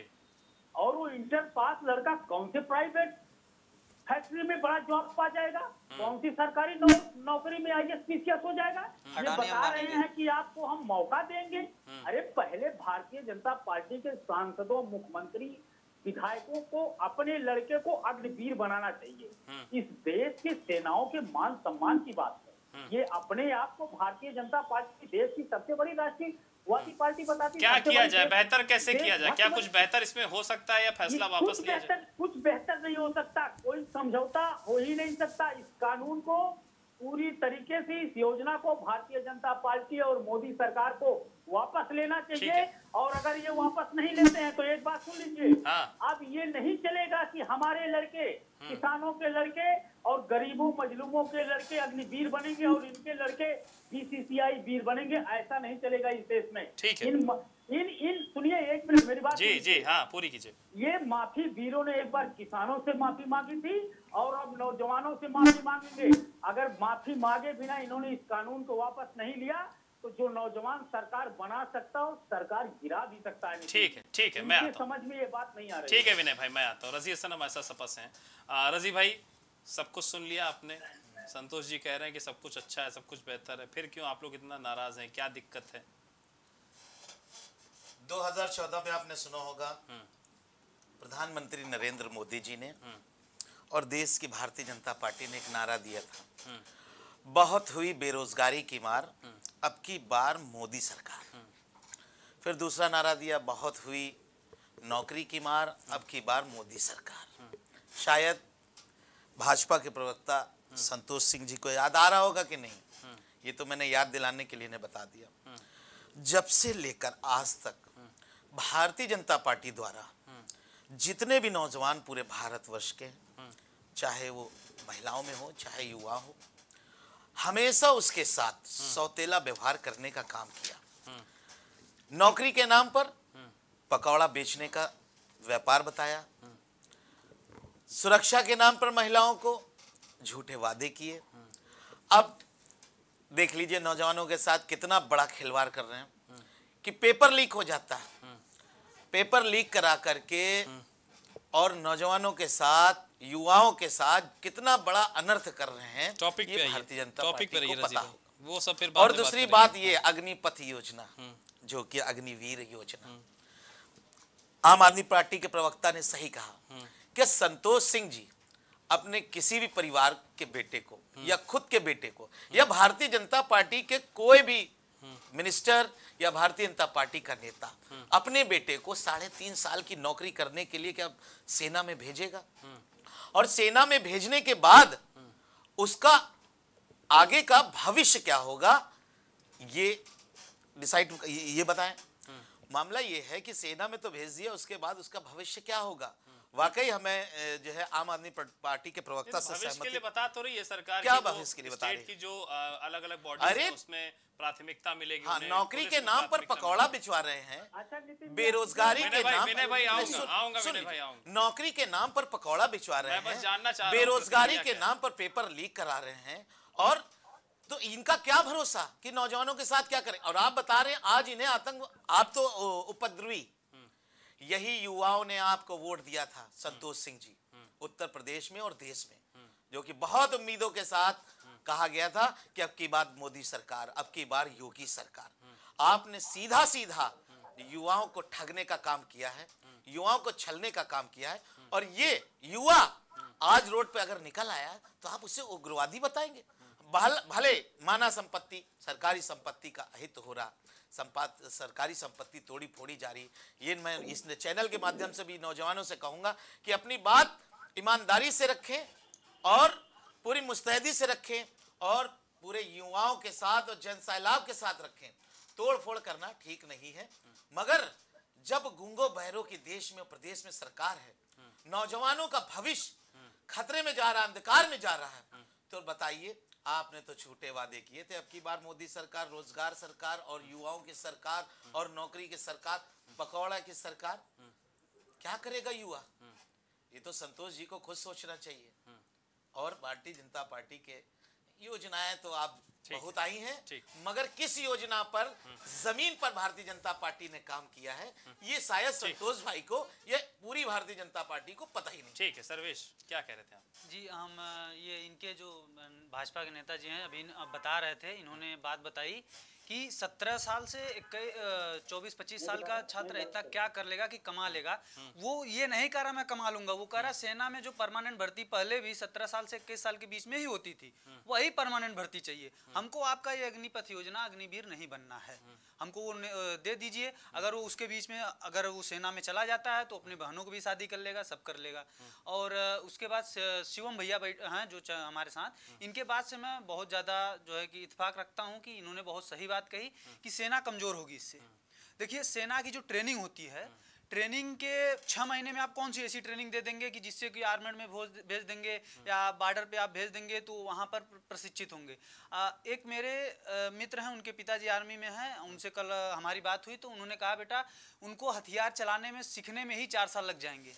और वो इंटर पास लड़का कौन से प्राइवेट फैक्ट्री में बड़ा जॉब पा जाएगा, कौन सी सरकारी नौ, नौकरी में I S P C S हो जाएगा। ये बता रहे हैं कि आपको हम मौका देंगे। अरे पहले भारतीय जनता पार्टी के सांसदों, मुख्यमंत्री, विधायकों को अपने लड़के को अग्निवीर बनाना चाहिए। इस देश की सेनाओं के मान सम्मान की बात है। ये अपने आप को भारतीय जनता पार्टी देश की सबसे बड़ी राष्ट्रीयवादी पार्टी बताती है। क्या किया जाए, बेहतर कैसे किया जाए? क्या कुछ बेहतर इसमें हो सकता है या फैसला वापस लिया जाए? कुछ बेहतर नहीं हो सकता, कोई समझौता हो ही नहीं सकता। इस कानून को पूरी तरीके से, इस योजना को भारतीय जनता पार्टी और मोदी सरकार को वापस लेना चाहिए। और अगर ये वापस नहीं लेते हैं तो एक बात सुन लीजिए, अब ये नहीं चलेगा कि हमारे लड़के, किसानों के लड़के और गरीबों मजलूमों के लड़के अग्निवीर बनेंगे और इनके लड़के बी सी सी आई वीर बनेंगे। ऐसा नहीं चलेगा इस देश में। ठीक है। इन इन इन सुनिए एक मिनट मेरी बात जी जी हाँ पूरी कीजिए। ये माफी वीरों ने एक बार किसानों से माफी मांगी थी और अब नौजवानों से माफी मांगेंगे। अगर माफी मांगे बिना इन्होंने इस कानून को वापस नहीं लिया तो जो नौजवान सरकार बना सकता हो, सरकार गिरा भी सकता है। ठीक है ठीक है, मैं आता समझ में ये बात नहीं आ रही। ठीक है विनय भाई, मैं आता हूँ। रजी हसन हमारे साथ सपस हैं। रजी भाई, सब कुछ सुन लिया आपने, संतोष जी कह रहे हैं कि सब कुछ अच्छा है, सब कुछ बेहतर है, फिर क्यों आप लोग इतना नाराज हैं? क्या दिक्कत है? दो हज़ार चौदह में आपने सुना होगा प्रधानमंत्री नरेंद्र मोदी जी ने और देश की भारतीय जनता पार्टी ने एक नारा दिया था, बहुत हुई बेरोजगारी की मार, अब की बार मोदी सरकार। फिर दूसरा नारा दिया, बहुत हुई नौकरी की मार, अब की बार मोदी सरकार। शायद भाजपा के प्रवक्ता संतोष सिंह जी को याद आ रहा होगा कि नहीं, ये तो मैंने याद दिलाने के लिए ने बता दिया। जब से लेकर आज तक भारतीय जनता पार्टी द्वारा जितने भी नौजवान पूरे भारतवर्ष के, चाहे वो महिलाओं में हो चाहे युवा हो, हमेशा उसके साथ सौतेला व्यवहार करने का काम किया। नौकरी के नाम पर पकौड़ा बेचने का व्यापार बताया, सुरक्षा के नाम पर महिलाओं को झूठे वादे किए। अब देख लीजिए नौजवानों के साथ कितना बड़ा खिलवाड़ कर रहे हैं कि पेपर लीक हो जाता है, पेपर लीक करा करके और नौजवानों के साथ युवाओं के साथ कितना बड़ा अनर्थ कर रहे हैं, टॉपिक ये भारतीय जनता टॉपिक पार्टी को पता हो। वो सब फिर और दूसरी बात ये अग्निपथ योजना, जो कि अग्निवीर योजना, आम आदमी पार्टी के प्रवक्ता ने सही कहा कि संतोष सिंह जी अपने किसी भी परिवार के बेटे को या खुद के बेटे को या भारतीय जनता पार्टी के कोई भी मिनिस्टर या भारतीय जनता पार्टी का नेता अपने बेटे को साढ़े तीन साल की नौकरी करने के लिए क्या सेना में भेजेगा? और सेना में भेजने के बाद उसका आगे का भविष्य क्या होगा, ये डिसाइड ये बताएं। मामला ये है कि सेना में तो भेज दिया, उसके बाद उसका भविष्य क्या होगा? वाकई हमें जो है आम आदमी पार्टी के प्रवक्ता से भविष्य के लिए बता तो रही है सरकार, क्या भविष्य के लिए बता रही है? की जो अलग अलग बॉडी है उसमें प्राथमिकता मिलेगी। हाँ, नौकरी के नाम पर पकौड़ा बिछवा रहे हैं, बेरोजगारी के नाम पर नौकरी के नाम पर पकौड़ा बिछवा रहे हैं, बेरोजगारी के नाम पर पेपर लीक करा रहे हैं, और तो इनका क्या भरोसा कि नौजवानों के साथ क्या करें? और आप बता रहे हैं आज इन्हें आतंक, आप तो उपद्रवी, यही युवाओं ने आपको वोट दिया था संतोष सिंह जी उत्तर प्रदेश में और देश में, जो कि बहुत उम्मीदों के साथ कहा गया था कि अब की बार मोदी सरकार, अब की बार योगी सरकार। आपने सीधा सीधा युवाओं को ठगने का काम किया है, युवाओं को छलने का काम किया है, और ये युवा आज रोड पे अगर निकल आया तो आप उसे उग्रवादी बताएंगे? भले माना संपत्ति, सरकारी संपत्ति का अहित हो रहा, संपात सरकारी संपत्ति तोड़ी फोड़ी जा रही, ये मैं इस चैनल के माध्यम से भी नौजवानों से कहूंगा कि अपनी बात ईमानदारी से रखें और पूरी मुस्तैदी से रखें और पूरे युवाओं के साथ और जन सैलाब के साथ रखें। तोड़ फोड़ करना ठीक नहीं है, मगर जब गुंगो बहरों की देश में प्रदेश में सरकार है, नौजवानों का भविष्य खतरे में जा रहा, अंधकार में जा रहा है, तो बताइए आपने तो झूठे वादे किए थे। अब की बार मोदी सरकार रोजगार सरकार और युवाओं की सरकार और नौकरी की सरकार, पकौड़ा की सरकार, क्या करेगा युवा? ये तो संतोष जी को खुद सोचना चाहिए। और भारतीय जनता पार्टी के योजनाएं तो आप बहुत आई हैं, मगर किस योजना पर जमीन पर भारतीय जनता पार्टी ने काम किया है, ये शायद संतोष भाई को, ये पूरी भारतीय जनता पार्टी को पता ही नहीं। ठीक है, सर्वेश क्या कह रहे थे आप? जी, हम ये इनके जो भाजपा के नेता जी हैं अभी बता रहे थे, इन्होंने बात बताई कि सत्रह साल से चौबीस पच्चीस साल का छात्र इतना क्या कर लेगा कि कमा लेगा। वो ये नहीं कह रहा मैं कमा लूंगा, वो कह रहा सेना में जो परमानेंट भर्ती पहले भी सत्रह साल से इक्कीस साल के बीच में ही होती थी, वही परमानेंट भर्ती चाहिए हमको। आपका ये अग्निपथ योजना अग्निवीर नहीं बनना है, हमको वो दे दीजिए। अगर वो उसके बीच में अगर वो सेना में चला जाता है तो अपनी बहनों को भी शादी कर लेगा, सब कर लेगा। और उसके बाद शिवम भैया हैं जो हमारे साथ, इनके बाद से मैं बहुत ज़्यादा जो है कि इत्तेफाक रखता हूँ कि इन्होंने बहुत सही बात कही कि सेना कमजोर होगी इससे। देखिए, सेना की जो ट्रेनिंग होती है, ट्रेनिंग के छह महीने में आप कौन सी ऐसी ट्रेनिंग दे देंगे कि जिससे कि आर्मेड में भेज देंगे या बॉर्डर पे आप भेज देंगे तो वहाँ पर प्रशिक्षित होंगे। आ, एक मेरे आ, मित्र हैं, उनके पिताजी आर्मी में हैं, उनसे कल हमारी बात हुई तो उन्होंने कहा बेटा उनको हथियार चलाने में सीखने में ही चार साल लग जाएंगे,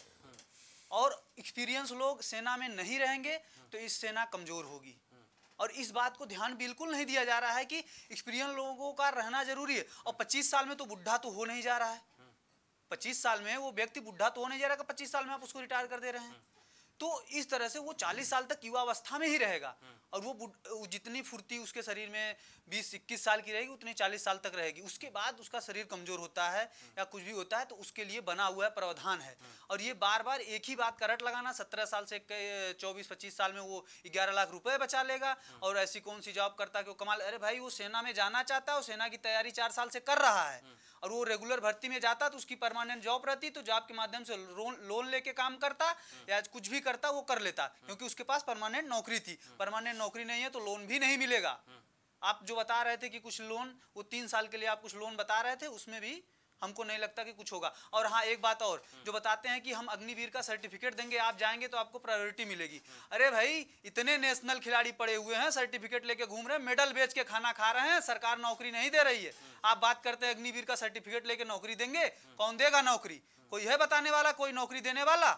और एक्सपीरियंस लोग सेना में नहीं रहेंगे तो इस सेना कमजोर होगी। और इस बात को ध्यान बिल्कुल नहीं दिया जा रहा है कि एक्सपीरियंस लोगों का रहना जरूरी है। और पच्चीस साल में तो बुढ़ा तो हो नहीं जा रहा है, पच्चीस साल में वो व्यक्ति बुढ़ा तो हो नहीं जा रहा है, पच्चीस साल में आप उसको रिटायर कर दे रहे हैं। तो इस तरह से वो चालीस साल तक युवा अवस्था में ही रहेगा, और वो जितनी फुर्ती उसके शरीर में बीस इक्कीस साल की रहेगी उतनी चालीस साल तक रहेगी। उसके बाद उसका शरीर कमजोर होता है या कुछ भी होता है तो उसके लिए बना हुआ है प्रावधान है। और ये बार बार एक ही बात का रट लगाना, सत्रह साल से चौबीस पच्चीस साल में वो ग्यारह लाख रुपए बचा लेगा और ऐसी कौन सी जॉब करता है कि वो कमाल। अरे भाई, वो सेना में जाना चाहता है, वो सेना की तैयारी चार साल से कर रहा है, और वो रेगुलर भर्ती में जाता तो उसकी परमानेंट जॉब रहती, तो जॉब के माध्यम से लोन लेके काम करता या कुछ भी करता वो कर लेता, क्योंकि उसके पास परमानेंट नौकरी थी। परमानेंट नौकरी नहीं है तो लोन भी नहीं मिलेगा। आप जो बता रहे थे कि कुछ लोन, वो तीन साल के लिए आप कुछ लोन बता रहे थे, उसमें भी हमको नहीं लगता कि कुछ होगा। और हाँ, एक बात और, जो बताते हैं कि हम अग्निवीर का सर्टिफिकेट देंगे, आप जाएंगे तो आपको प्रायोरिटी मिलेगी। अरे भाई, इतने नेशनल खिलाड़ी पड़े हुए हैं, सर्टिफिकेट लेके घूम रहे हैं, मेडल बेच के खाना खा रहे हैं, सरकार नौकरी नहीं दे रही है। आप बात करते हैं अग्निवीर का सर्टिफिकेट लेके नौकरी देंगे, कौन देगा नौकरी? कोई है बताने वाला, कोई नौकरी देने वाला?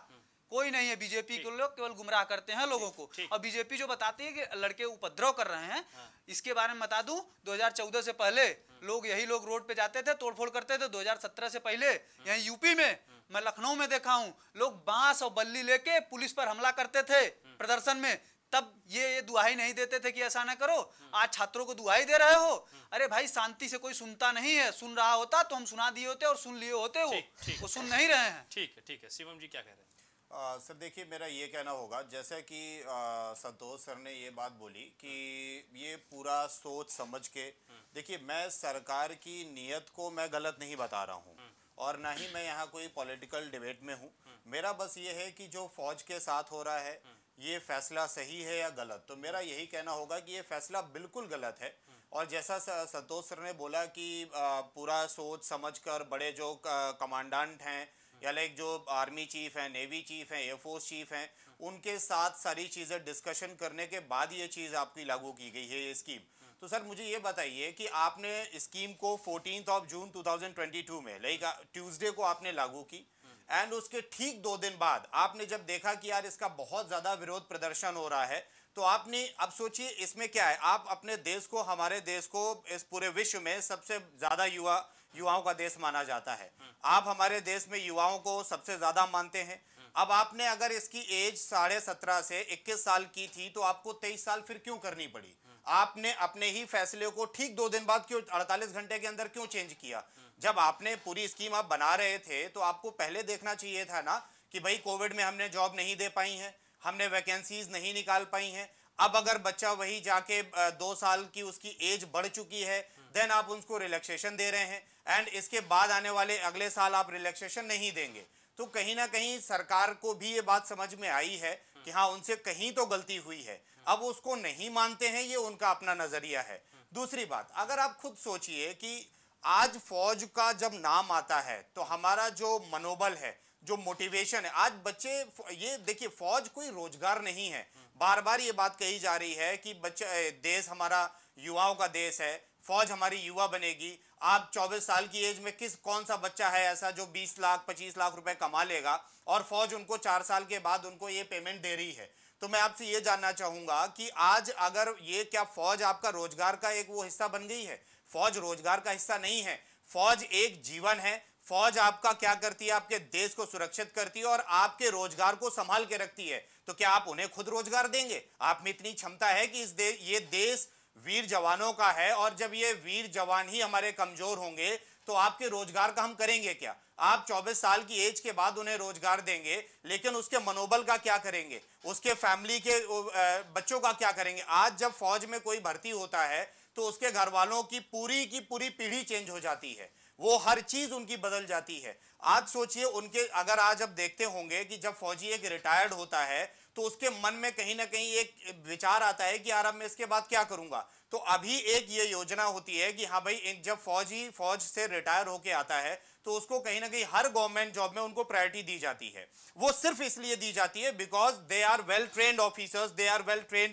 कोई नहीं है। बीजेपी के लोग केवल गुमराह करते हैं लोगों को, और बीजेपी जो बताती है कि लड़के उपद्रव कर रहे हैं, इसके बारे में बता दूं, दो हज़ार चौदह से पहले लोग यही लोग रोड पे जाते थे, तोड़फोड़ करते थे। दो हज़ार सत्रह से पहले यहीं यूपी में, मैं लखनऊ में देखा हूं, लोग बांस और बल्ली लेके पुलिस पर हमला करते थे प्रदर्शन में। तब ये ये दुहाई नहीं देते थे कि ऐसा ना करो। आज छात्रों को दुहाई दे रहे हो। अरे भाई, शांति से कोई सुनता नहीं है। सुन रहा होता तो हम सुना दिए होते और सुन लिए होते। वो वो सुन नहीं रहे हैं। ठीक है, ठीक है। शिवम जी क्या कह रहे हैं? आ, सर देखिए, मेरा ये कहना होगा, जैसे कि आ, संतोष सर ने ये बात बोली कि ये पूरा सोच समझ के, देखिए मैं सरकार की नीयत को मैं गलत नहीं बता रहा हूँ, और ना ही मैं यहाँ कोई पॉलिटिकल डिबेट में हूँ। मेरा बस ये है कि जो फौज के साथ हो रहा है, ये फैसला सही है या गलत। तो मेरा यही कहना होगा कि ये फैसला बिल्कुल गलत है। और जैसा संतोष सर ने बोला कि पूरा सोच समझकर बड़े जो कमांडेंट हैं या लाइक जो आर्मी चीफ हैं, नेवी चीफ हैं, एयरफोर्स चीफ हैं, उनके साथ सारी चीज़ें डिस्कशन करने के बाद ये चीज़ आपकी लागू की गई है, ये स्कीम। तो सर मुझे ये बताइए कि आपने स्कीम को फोर्टीन्थ ऑफ जून दो हज़ार बाईस में लाइक ट्यूसडे को आपने लागू की, एंड उसके ठीक दो दिन बाद आपने जब देखा कि यार इसका बहुत ज़्यादा विरोध प्रदर्शन हो रहा है, तो आपने, अब सोचिए इसमें क्या है, आप अपने देश को, हमारे देश को इस पूरे विश्व में सबसे ज़्यादा युवा युवाओं का देश माना जाता है। आप हमारे देश में युवाओं को सबसे ज़्यादा मानते हैं। अब आपने अगर इसकी एज साढ़े सत्रह से इक्कीस साल की थी, तो आपको तेईस साल फिर क्यों करनी पड़ी? आपने अपने ही फैसले को ठीक दो दिन बाद क्यों, अड़तालीस घंटे के अंदर क्यों चेंज किया? जब आपने पूरी स्कीम आप बना रहे थे, तो आपको पहले देखना चाहिए था ना कि भाई कोविड में हमने जॉब नहीं दे पाई है, हमने वैकेंसीज नहीं निकाल पाई हैं। अब अगर बच्चा वही जाके दो साल की उसकी एज बढ़ चुकी है, देन आप उसको रिलैक्सेशन दे रहे हैं, एंड इसके बाद आने वाले अगले साल आप रिलैक्सेशन नहीं देंगे। तो कहीं ना कहीं सरकार को भी ये बात समझ में आई है कि हाँ, उनसे कहीं तो गलती हुई है। अब उसको नहीं मानते हैं, ये उनका अपना नजरिया है। दूसरी बात, अगर आप खुद सोचिए कि आज फौज का जब नाम आता है, तो हमारा जो मनोबल है, जो मोटिवेशन है, आज बच्चे, ये देखिए फौज कोई रोजगार नहीं है। बार बार ये बात कही जा रही है कि बच्चे, देश हमारा युवाओं का देश है, फौज हमारी युवा बनेगी। आप चौबीस साल की एज में किस कौन सा बच्चा है ऐसा जो बीस लाख पच्चीस लाख रुपए कमा लेगा, और फौज उनको चार साल के बाद उनको ये पेमेंट दे रही है? तो मैं आपसे ये जानना चाहूंगा कि आज अगर ये, क्या फौज आपका रोजगार का एक वो हिस्सा बन गई है? फौज रोजगार का हिस्सा नहीं है। फौज एक जीवन है। फौज आपका क्या करती है? आपके देश को सुरक्षित करती है और आपके रोजगार को संभाल के रखती है। तो क्या आप उन्हें खुद रोजगार देंगे? आप में इतनी क्षमता है कि इस दे, ये देश वीर जवानों का है, और जब ये वीर जवान ही हमारे कमजोर होंगे, तो आपके रोजगार का हम करेंगे क्या? आप चौबीस साल की एज के बाद उन्हें रोजगार देंगे, लेकिन उसके मनोबल का क्या करेंगे? उसके फैमिली के बच्चों का क्या करेंगे? आज जब फौज में कोई भर्ती होता है, तो उसके घर वालों की पूरी की पूरी पीढ़ी चेंज हो जाती है, वो हर चीज उनकी बदल जाती है। आज सोचिए उनके, अगर आज अब देखते होंगे कि जब फौजी एक रिटायर्ड होता है, तो उसके मन में कहीं ना कहीं एक विचार आता है कि यार अब मैं इसके बाद क्या करूंगा। तो अभी एक ये योजना होती है कि हाँ भाई, जब फौजी फौज से रिटायर होके आता है, तो उसको कहीं ना कहीं हर गवर्नमेंट जॉब में उनको प्रायोरिटी दी जाती है। वो सिर्फ इसलिए दी जाती है because they are well trained officers, they are well trained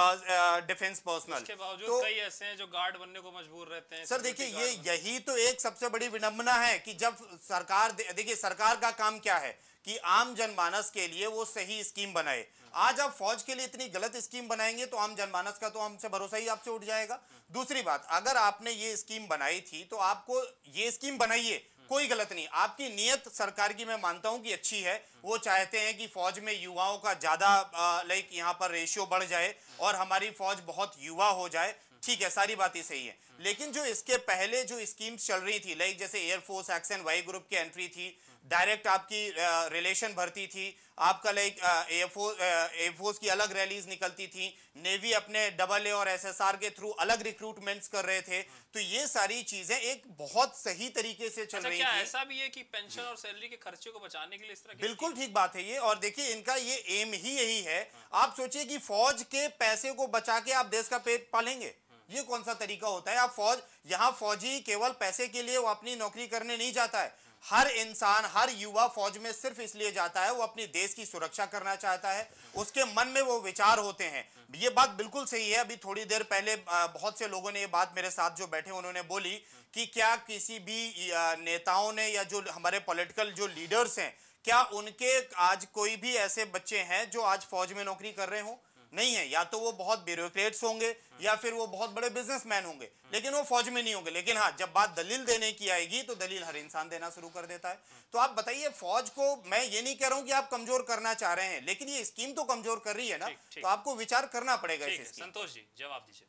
defence personnel. इसके बावजूद तो, कई ऐसे हैं जो गार्ड बनने को मजबूर रहते हैं। सर देखिए, ये यही तो एक सबसे बड़ी विडंबना है कि जब सरकार, देखिए सरकार का काम क्या है कि आम जनमानस के लिए वो सही स्कीम बनाए। आज आप फौज के लिए इतनी गलत स्कीम बनाएंगे तो आम जनमानस का तो हमसे भरोसा ही आपसे उठ जाएगा। दूसरी बात, अगर आपने ये स्कीम बनाई थी, तो आपको ये स्कीम बनाइए, कोई गलत नहीं। आपकी नीयत सरकार की मैं मानता हूं कि अच्छी है। वो चाहते हैं कि फौज में युवाओं का ज्यादा लाइक यहाँ पर रेशियो बढ़ जाए और हमारी फौज बहुत युवा हो जाए। ठीक है, सारी बातें सही है, लेकिन जो इसके पहले जो स्कीम्स चल रही थी, लाइक जैसे air force X and Y group की एंट्री थी, डायरेक्ट आपकी रिलेशन भर्ती थी, आपका लाइक एयरफोर्स एयरफोर्स की अलग रैलीज निकलती थी, नेवी अपने डबल ए और एसएसआर के थ्रू अलग रिक्रूटमेंट्स कर रहे थे। तो ये सारी चीजें एक बहुत सही तरीके से चल अच्छा, रही क्या थी। ऐसा भी है कि पेंशन और सैलरी के खर्चे को बचाने के लिए इस तरह की? बिल्कुल ठीक बात है ये, और देखिए इनका ये एम ही यही है। आप सोचिए कि फौज के पैसे को बचा के आप देश का पेट पालेंगे, ये कौन सा तरीका होता है? आप फौज, यहाँ फौजी केवल पैसे के लिए वो अपनी नौकरी करने नहीं जाता है। हर इंसान, हर युवा फौज में सिर्फ इसलिए जाता है, वो अपनी देश की सुरक्षा करना चाहता है, उसके मन में वो विचार होते हैं। ये बात बिल्कुल सही है। अभी थोड़ी देर पहले बहुत से लोगों ने ये बात मेरे साथ जो बैठे उन्होंने बोली कि क्या किसी भी नेताओं ने या जो हमारे पॉलिटिकल जो लीडर्स हैं, क्या उनके आज कोई भी ऐसे बच्चे हैं जो आज फौज में नौकरी कर रहे हो? नहीं है। या तो वो बहुत ब्यूरोक्रेट्स होंगे या फिर वो बहुत बड़े बिजनेसमैन होंगे, लेकिन वो फौज में नहीं होंगे। लेकिन हाँ, जब बात दलील देने की आएगी तो दलील हर इंसान देना शुरू कर देता है। तो आप बताइए, फौज को मैं ये नहीं कह रहा हूं कि आप कमजोर करना चाह रहे हैं, लेकिन ये स्कीम तो कमजोर कर रही है ना, तो आपको विचार करना पड़ेगा इस स्कीम। संतोष जी जवाब दीजिए।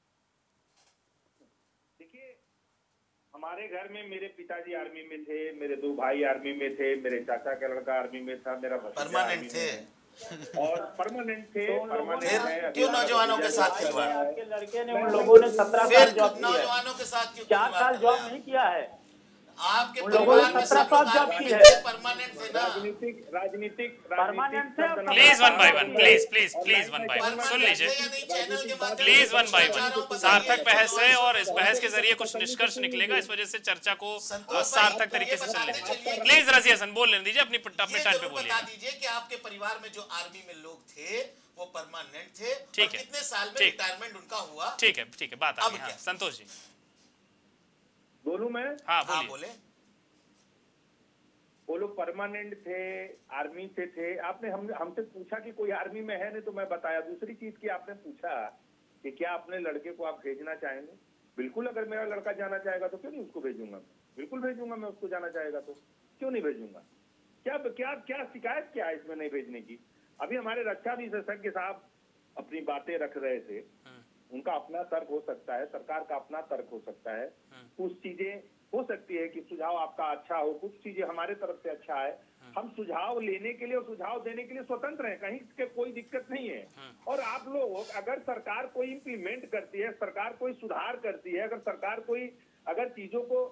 देखिए, हमारे घर में मेरे पिताजी आर्मी में थे, मेरे दो भाई आर्मी में थे, मेरे चाचा का लड़का आर्मी में था, मेरा परमानेंट थे और परमानेंट थे। परमानेंट क्यों नौजवानों के साथ खिलवाड़? आपके लड़के ने उन लोगों ने सत्रह साल जॉब किया, नौजवानों के साथ क्यों चार साल जॉब नहीं किया है? आपके लोगों ने सत्रह साल जॉब की है। परमानेंट थे ना? राजनीतिक राजनीतिक परमानेंट थे। Please one by one, please please please one by one सुन लीजिए, प्लीज वन बाय वन। सार्थक बहस है और इस बहस के जरिए कुछ निष्कर्ष निकलेगा, इस वजह से चर्चा को सार्थक तरीके से चलने दीजिए। प्लीज रज़िया हसन बोल लेने दीजिए, अपनी अपने टाइम पे बोलिए। बता दीजिए कि आपके परिवार में जो आर्मी में लोग थे वो परमानेंट थे, ठीक है, कितने साल में रिटायरमेंट उनका हुआ? ठीक है ठीक है, बात आ गई। संतोष जी बोलूं मैं? हाँ बोले। वो लोग परमानेंट थे, आर्मी से थे। आपने हम हमसे पूछा कि कोई आर्मी में है, नहीं तो मैं बताया। दूसरी चीज की आपने पूछा कि क्या अपने लड़के को आप भेजना चाहेंगे? बिल्कुल, अगर मेरा लड़का जाना चाहेगा तो क्यों नहीं उसको भेजूंगा, बिल्कुल भेजूंगा मैं उसको। जाना चाहेगा तो क्यों नहीं भेजूंगा? क्या क्या क्या शिकायत क्या है इसमें नहीं भेजने की? अभी हमारे रक्षा विशेषज्ञ साहब अपनी बातें रख रहे थे, उनका अपना तर्क हो सकता है, सरकार का अपना तर्क हो सकता है। कुछ चीजें हो सकती है कि सुझाव आपका अच्छा हो, कुछ चीजें हमारे तरफ से अच्छा है। हम सुझाव लेने के लिए और सुझाव देने के लिए स्वतंत्र हैं, कहीं के कोई दिक्कत नहीं है। और आप लोग, अगर सरकार कोई इम्प्लीमेंट करती है, सरकार कोई सुधार करती है, अगर सरकार कोई अगर चीजों को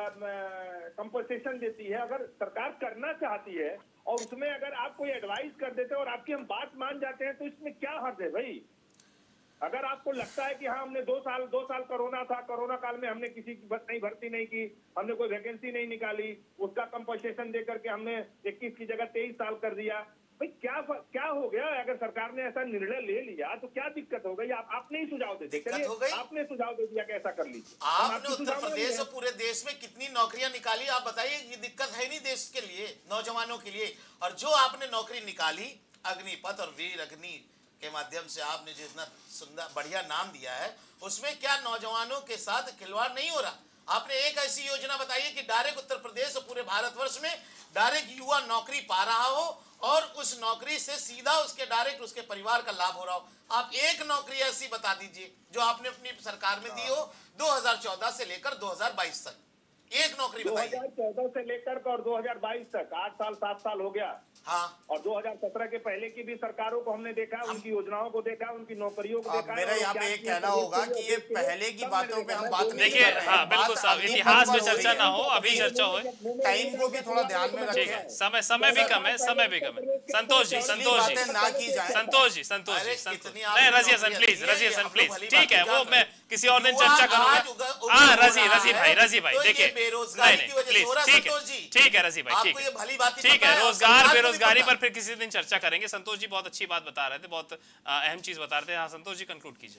कंपनसेशन देती है, अगर सरकार करना चाहती है और उसमें अगर आप कोई एडवाइस कर देते हैं और आपकी हम बात मान जाते हैं, तो इसमें क्या हर्ज है भाई? अगर आपको लगता है कि हाँ हमने दो साल दो साल कोरोना था, कोरोना काल में हमने किसी की नहीं भर्ती नहीं की, हमने कोई वैकेंसी नहीं निकाली, उसका कंपनसेशन दे करके हमने इक्कीस की जगह तेईस साल कर दिया, भाई क्या क्या हो गया? अगर सरकार ने ऐसा निर्णय ले लिया तो क्या दिक्कत हो गई? आप आपने ही सुझाव दे दिया, आपने सुझाव दे दिया कि ऐसा कर लीजिए। आपने उत्तर प्रदेश और पूरे देश में कितनी नौकरियां निकाली, आप बताइए। ये दिक्कत है नहीं देश के लिए, नौजवानों के लिए। और जो आपने नौकरी निकाली अग्निपथ और वीर अग्नि के माध्यम से, आपने जो इतना सुंदर बढ़िया नाम दिया है, उसमें क्या नौजवानों के साथ खिलवाड़ नहीं हो रहा? आपने एक ऐसी योजना बताइए कि डायरेक्ट उत्तर प्रदेश और पूरे भारतवर्ष में डायरेक्ट युवा नौकरी पा रहा हो और उस नौकरी से सीधा उसके डायरेक्ट उसके परिवार का लाभ हो रहा हो। आप एक नौकरी ऐसी बता दीजिए जो आपने अपनी सरकार में दी हो दो हज़ार चौदह से लेकर दो हज़ार बाईस तक, एक नौकरी बताइए। दो हज़ार चौदह से लेकर और दो हज़ार बाईस तक आठ साल सात साल हो गया। हाँ। और दो हज़ार सत्रह के पहले की भी सरकारों को हमने देखा, उनकी योजनाओं को देखा, उनकी नौकरियों को देखा। मेरा यहाँ पे एक कहना होगा कि ये पहले की बातों पे हम बात नहीं कर रहे हैं। हाँ, बिल्कुल साहब, इतिहास में चर्चा ना हो, अभी चर्चा हो। टाइम को भी थोड़ा ध्यान में रखें। समय समय भी कम है, समय भी कम है। संतोष जी संतोष जी ना की जाए। संतोष जी संतोष जी नहीं, रज़िया हसन प्लीज, रज़िया हसन प्लीज, ठीक है, वो मैं किसी और दिन चर्चा करूंगा। हाँ रज़ी रज़ी भाई रज़ी भाई देखिए, नहीं नहीं प्लीज, ठीक है ठीक है रज़ी भाई, ठीक है ठीक है। रोजगार बेरोजगारी पर फिर किसी दिन चर्चा करेंगे। संतोष जी बहुत अच्छी बात बता रहे थे, बहुत अहम चीज बता रहे थे। हाँ संतोष जी कंक्लूड कीजिए।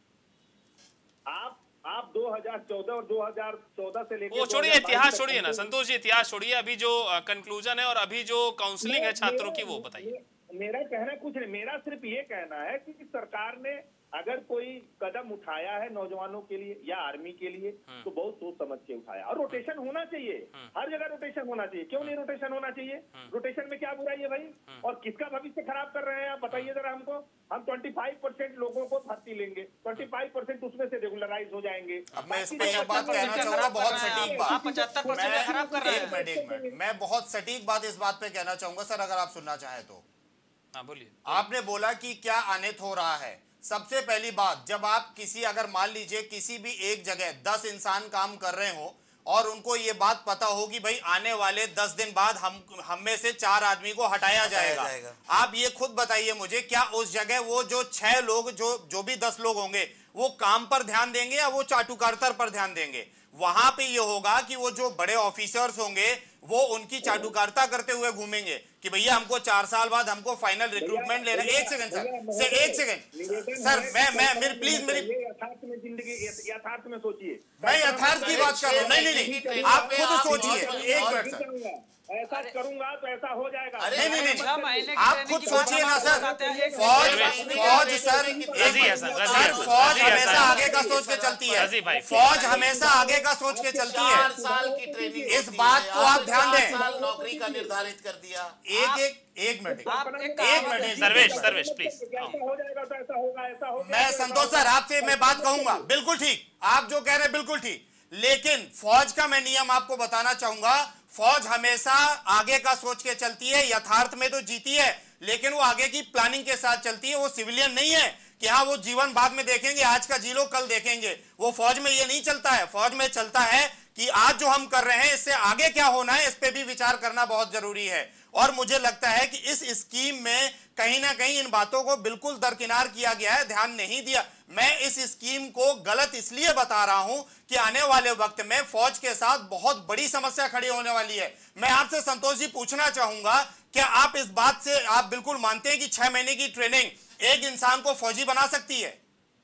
आप आप दो हज़ार चौदह और दो हज़ार चौदह से लेकर वो छोड़िए, इतिहास छोड़िए ना संतोष जी, इतिहास छोड़िए। अभी जो कंक्लूजन है और अभी जो काउंसलिंग है छात्रों की, वो बताइए। मेरा कहना कुछ नहीं, मेरा सिर्फ ये कहना है कि सरकार ने अगर कोई कदम उठाया है नौजवानों के लिए या आर्मी के लिए तो बहुत सोच समझ के उठाया। और रोटेशन होना चाहिए, हर जगह रोटेशन होना चाहिए। क्यों नहीं रोटेशन होना चाहिए? रोटेशन में क्या बुराई है भाई? और किसका भविष्य खराब कर रहे हैं आप बताइए जरा हमको। हम पच्चीस परसेंट लोगों को भर्ती लेंगे, पच्चीस परसेंट उसमें से रेगुलराइज हो जाएंगे। अब मैं इस पे एक बात कहना चाहूंगा, बहुत सटीक बात, पचहत्तर परसेंट खराब कर रहे हैं। एक मिनट एक मिनट मैं बहुत सटीक बात इस बात पे कहना चाहूंगा सर, अगर आप सुनना चाहें तो। हाँ बोलिए। आपने बोला कि क्या अनित हो रहा है। सबसे पहली बात, जब आप किसी, अगर मान लीजिए किसी भी एक जगह दस इंसान काम कर रहे हो और उनको ये बात पता हो कि भाई आने वाले दस दिन बाद हम हम में से चार आदमी को हटाया जाएगा, जाएगा। आप ये खुद बताइए मुझे, क्या उस जगह वो जो छह लोग, जो जो भी दस लोग होंगे, वो काम पर ध्यान देंगे या वो चाटुकारिता पर ध्यान देंगे? वहां पे ये होगा कि वो जो बड़े ऑफिसर्स होंगे वो उनकी चाटुकारिता करते हुए घूमेंगे कि भैया हमको चार साल बाद हमको फाइनल रिक्रूटमेंट लेना। एक सेकंड सर, सर एक सेकंड सर, मैं मैं मेरे प्लीज मेरी यथार्थ में जिंदगी यथार्थ में सोचिए। मैं यथार्थ की बात कर रहा हूँ। नहीं नहीं नहीं, आप खुद सोचिए। एक मिनट सर, ऐसा करूंगा तो ऐसा हो जाएगा। अरे नहीं नहीं नहीं, आप खुद सोचिए ना सर, फौज फौज सर सर फौज हमेशा आगे का सोच के चलती है, फौज हमेशा आगे का सोच के चलती है। चार साल की ट्रेनिंग, इस बात को आप ध्यान दें। साल नौकरी का निर्धारित कर दिया। एक एक एक मिनट एक मिनट सर्वेश सर्वेश प्लीज। हो जाएगा तो ऐसा होगा, ऐसा होगा। मैं संतोष सर आपसे मैं बात कहूंगा, बिल्कुल ठीक आप जो कह रहे हैं बिल्कुल ठीक, लेकिन फौज का मैं नियम आपको बताना चाहूंगा। फौज हमेशा आगे का सोच के चलती है, यथार्थ में तो जीती है लेकिन वो आगे की प्लानिंग के साथ चलती है। वो सिविलियन नहीं है कि हाँ वो जीवन बाद में देखेंगे, आज का जी लो कल देखेंगे। वो फौज में ये नहीं चलता है। फौज में चलता है कि आज जो हम कर रहे हैं इससे आगे क्या होना है, इस पे भी विचार करना बहुत जरूरी है। और मुझे लगता है कि इस स्कीम में कहीं ना कहीं इन बातों को बिल्कुल दरकिनार किया गया है, ध्यान नहीं दिया। मैं इस स्कीम को गलत इसलिए बता रहा हूं कि आने वाले वक्त में फौज के साथ बहुत बड़ी समस्या खड़ी होने वाली है। मैं आपसे संतोष जी पूछना चाहूंगा, क्या आप इस बात से आप बिल्कुल मानते हैं कि छह महीने की ट्रेनिंग एक इंसान को फौजी बना सकती है?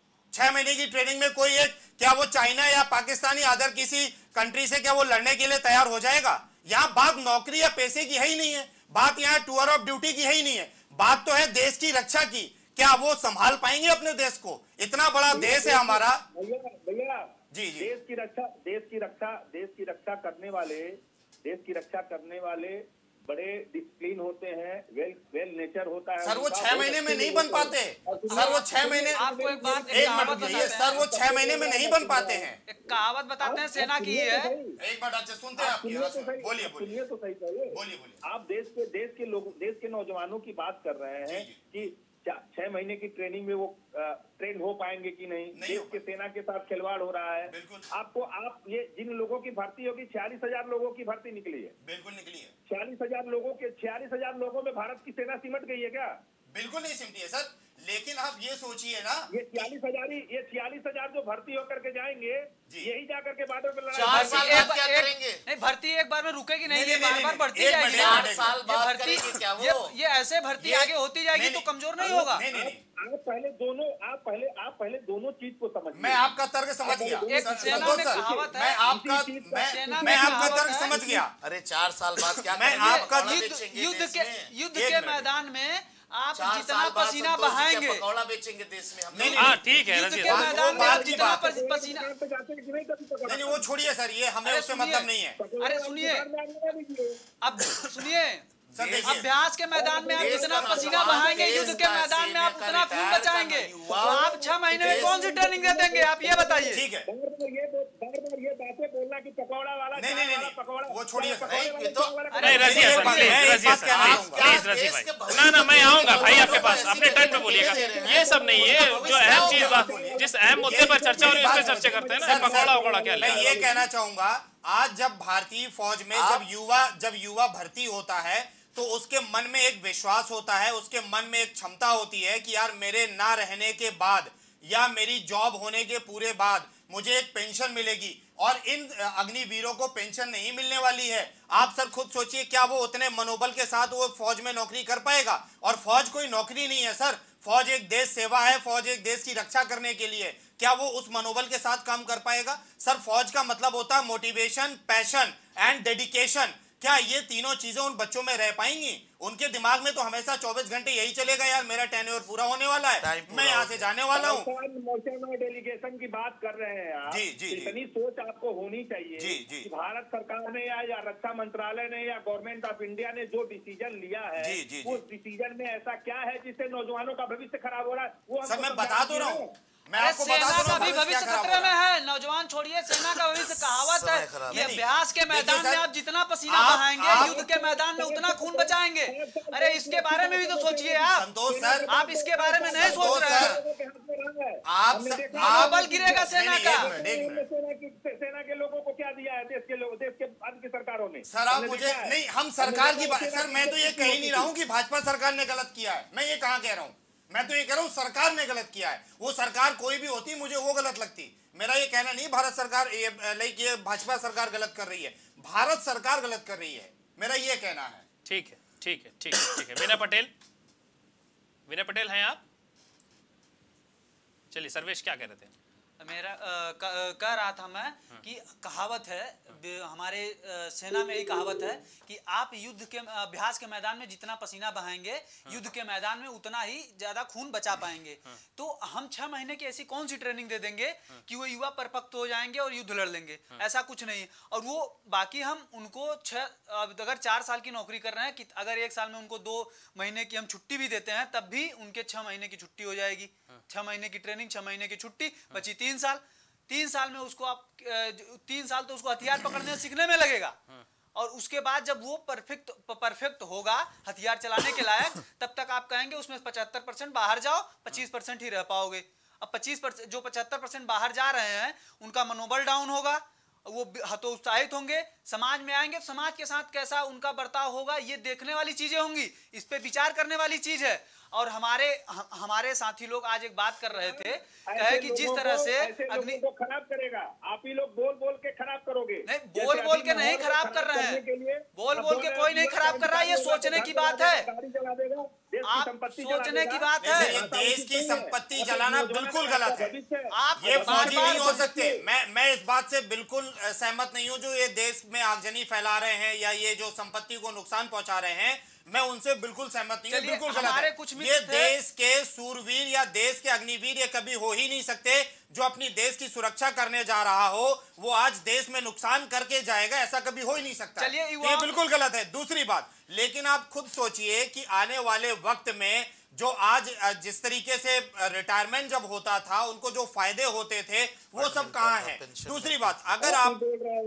छह महीने की ट्रेनिंग में कोई एक, क्या वो चाइना या पाकिस्तान या अदर किसी कंट्री से क्या वो लड़ने के लिए तैयार हो जाएगा? यहां बात नौकरी या पैसे की है ही नहीं है, बात यहां टूर ऑफ ड्यूटी की है ही नहीं है, बात तो है देश की रक्षा की। क्या वो संभाल पाएंगे अपने देश को? इतना बड़ा देश है हमारा। भैया भैया जी जी देश की रक्षा देश की रक्षा देश की रक्षा करने वाले देश की रक्षा करने वाले बड़े डिसिप्लिन होते हैं, वेल वेल नेचर होता है। सर वो छह महीने में नहीं बन पाते। सर वो छह महीने आपको एक बात एक मिनट ये सर वो छह महीने में नहीं बन पाते हैं। एक कहावत बताते हैं सेना की है। एक मिनट अच्छा सुनते हैं आपकी, बोलिए सुनिए तो सही पहले बोलिए बोलिए। आप देश के देश के लोग देश के नौजवानों की बात कर रहे हैं कि छह महीने की ट्रेनिंग में वो ट्रेन हो पाएंगे कि नहीं, नहीं देश के सेना के साथ खिलवाड़ हो रहा है। आपको आप ये जिन लोगों की भर्ती होगी, छियालीस हजार लोगों की भर्ती निकली है। बिल्कुल निकली है। छियालीस हजार लोगों के छियालीस हजार लोगों में भारत की सेना सिमट गई है क्या? बिल्कुल नहीं सिमटी है सर, लेकिन आप ये सोचिए ना, ये छियालीस हजार ये छियालीस हजार जो भर्ती होकर के जाएंगे, यही जाकर के बार्डर पे लड़ाई चार साल बाद क्या करेंगे? नहीं भर्ती एक बार में रुकेगी नहीं, ये बार बार बढ़ती एक जाएगी। मिनट, चार साल बाद करेंगे क्या वो? ये ये ऐसे भर्ती आगे होती जाएगी तो कमजोर नहीं होगा। नहीं नहीं आप पहले दोनों आप पहले आप पहले दोनों चीज को समझिए। मैं आपका तर्क समझ गया। एक सेना में कहावत है, मैं आपका मैं मैं आपका तर्क समझ गया। अरे चार साल बाद क्या मैं आपका युद्ध के युद्ध के मैदान में आप जितना पसीना बहाएंगे, पकौड़ा बेचेंगे देश में हम। नहीं हाँ ठीक है युद्ध के मैदान में आप जितना पसीना, नहीं नहीं वो छोड़िए सर, ये हमें उससे मतलब नहीं है। अरे सुनिए अब सुनिए, अभ्यास के मैदान में आप जितना पसीना बहाएंगे, युद्ध के मैदान में आप उतना खून बचाएंगे। तो आप छह महीने में कौन सी ट्रेनिंग दे देंगे आप ये बताइए। ठीक है ये बातें बोलना कि पकौड़ा वाला नहीं नहीं नहीं पकौड़ा वो छोड़िए सर। नहीं Razia sir please Razia sir please Razi भाई, ना ना मैं आऊंगा भाई आपके पास, अपने टर्न पे बोलिएगा। ये सब नहीं, ये जो अहम चीज बात, जिस अहम मुद्दे पर चर्चा हो रही है उस पर चर्चा करते हैं ना, पकौड़ा वकौड़ा क्या। मैं ये कहना चाहूंगा, आज जब भारतीय फौज में जब युवा जब युवा भर्ती होता है तो उसके मन में एक विश्वास होता है, उसके मन में एक क्षमता होती है कि यार मेरे ना रहने के बाद या मेरी जॉब होने के पूरे बाद मुझे एक पेंशन मिलेगी। और इन अग्निवीरों को पेंशन नहीं मिलने वाली है। आप सर खुद सोचिए, क्या वो उतने मनोबल के साथ वो फौज में नौकरी कर पाएगा? और फौज कोई नौकरी नहीं है सर, फौज एक देश सेवा है, फौज एक देश की रक्षा करने के लिए। क्या वो उस मनोबल के साथ काम कर पाएगा? सर फौज का मतलब होता है मोटिवेशन, पैशन एंड डेडिकेशन। क्या ये तीनों चीजें उन बच्चों में रह पाएंगी? उनके दिमाग में तो हमेशा चौबीस घंटे यही चलेगा, यार मेरा टेन्योर पूरा होने वाला है, मैं यहाँ से जाने वाला हूँ। डेलीगेशन की बात कर रहे हैं आप, जी जी इतनी सोच आपको होनी चाहिए जी जी कि भारत सरकार ने या, या रक्षा मंत्रालय ने या गवर्नमेंट ऑफ इंडिया ने जो डिसीजन लिया है, जी, जी, उस डिसीजन में ऐसा क्या है जिससे नौजवानों का भविष्य खराब हो रहा है? वो सर मैं बता तो रहा हूँ, मैं आपको सेना बता का भी भविष्य खतरे में है। नौजवान छोड़िए, सेना का भविष्य कहावत है कि अभ्यास के मैदान में आप जितना पसीना बहाएंगे, युद्ध के मैदान में उतना खून बचाएंगे। अरे इसके बारे में भी तो सोचिए आप। संतोष सर, आप इसके बारे में नहीं सोच रहे हैं। आप बल गिरेगा सेना का। सेना के लोगों को क्या दिया है देश के लोग, देश के अन्य की सरकारों ने? सर आप मुझे नहीं, हम सरकार की बात, सर मैं तो ये कह ही नहीं रहा हूँ कि भाजपा सरकार ने गलत किया है, मैं ये कहाँ कह रहा हूँ। मैं तो ये कह रहा हूँ सरकार ने गलत किया है। वो सरकार कोई भी होती मुझे वो गलत लगती। मेरा ये कहना नहीं भारत सरकार ये लाइक ये भाजपा सरकार गलत कर रही है, भारत सरकार गलत कर रही है, मेरा ये कहना है। ठीक है ठीक है ठीक है ठीक है विनय पटेल, विनय पटेल हैं आप? चलिए सर्वेश क्या कह रहे थे? मेरा कह रहा था मैं कि कहावत है हमारे सेना में, यही कहावत है कि आप युद्ध के अभ्यास के मैदान में जितना पसीना बहाएंगे युद्ध के मैदान में उतना ही ज्यादा खून बचा पाएंगे। तो हम छह महीने की ऐसी कौन सी ट्रेनिंग दे देंगे कि वो युवा परिपक्व हो जाएंगे और युद्ध लड़ लेंगे? ऐसा कुछ नहीं। और वो बाकी हम उनको छह, अगर चार साल की नौकरी कर रहे हैं कि अगर एक साल में उनको दो महीने की हम छुट्टी भी देते हैं तब भी उनके छह महीने की छुट्टी हो जाएगी। छह महीने की ट्रेनिंग, छह महीने की छुट्टी, बची तीन साल। तीन साल में उसको आप तीन साल तो उसको हथियार पकड़ने सीखने में लगेगा और उसके बाद जब वो परफेक्ट परफेक्ट होगा हथियार चलाने के लायक, तब तक आप कहेंगे उसमें पचहत्तर परसेंट बाहर जाओ, पच्चीस परसेंट ही रह पाओगे। अब पच्चीस परसेंट जो पचहत्तर परसेंट बाहर जा रहे हैं उनका मनोबल डाउन होगा, वो हतोत्साहित होंगे, समाज में आएंगे, समाज के साथ कैसा उनका बर्ताव होगा ये देखने वाली चीजें होंगी, इस पे विचार करने वाली चीज है। और हमारे हमारे साथी लोग आज एक बात कर रहे थे, कहे कि जिस तरह से अग्नि को खराब करेगा, आप ही लोग बोल बोल के खराब करोगे। नहीं, बोल बोल के नहीं खराब कर रहे हैं, बोल बोल के कोई नहीं खराब कर रहा है, ये सोचने की बात है, आप सोचने की बात है। देश की संपत्ति जलाना बिल्कुल गलत है, आप ये फौजी नहीं हो सकते। मैं मैं इस बात से बिल्कुल सहमत नहीं हूँ जो ये देश में आगजनी फैला रहे हैं या ये जो संपत्ति को नुकसान पहुंचा रहे हैं, मैं उनसे बिल्कुल सहमत नहीं हूँ, बिल्कुल गलत है। कुछ ये देश के सूरवीर या देश के अग्निवीर ये कभी हो ही नहीं सकते। जो अपनी देश की सुरक्षा करने जा रहा हो वो आज देश में नुकसान करके जाएगा, ऐसा कभी हो ही नहीं सकता। ये बिल्कुल गलत है। दूसरी बात, लेकिन आप खुद सोचिए कि आने वाले वक्त में जो आज जिस तरीके से रिटायरमेंट जब होता था उनको जो फायदे होते थे वो सब कहाँ है। दूसरी बात, अगर आप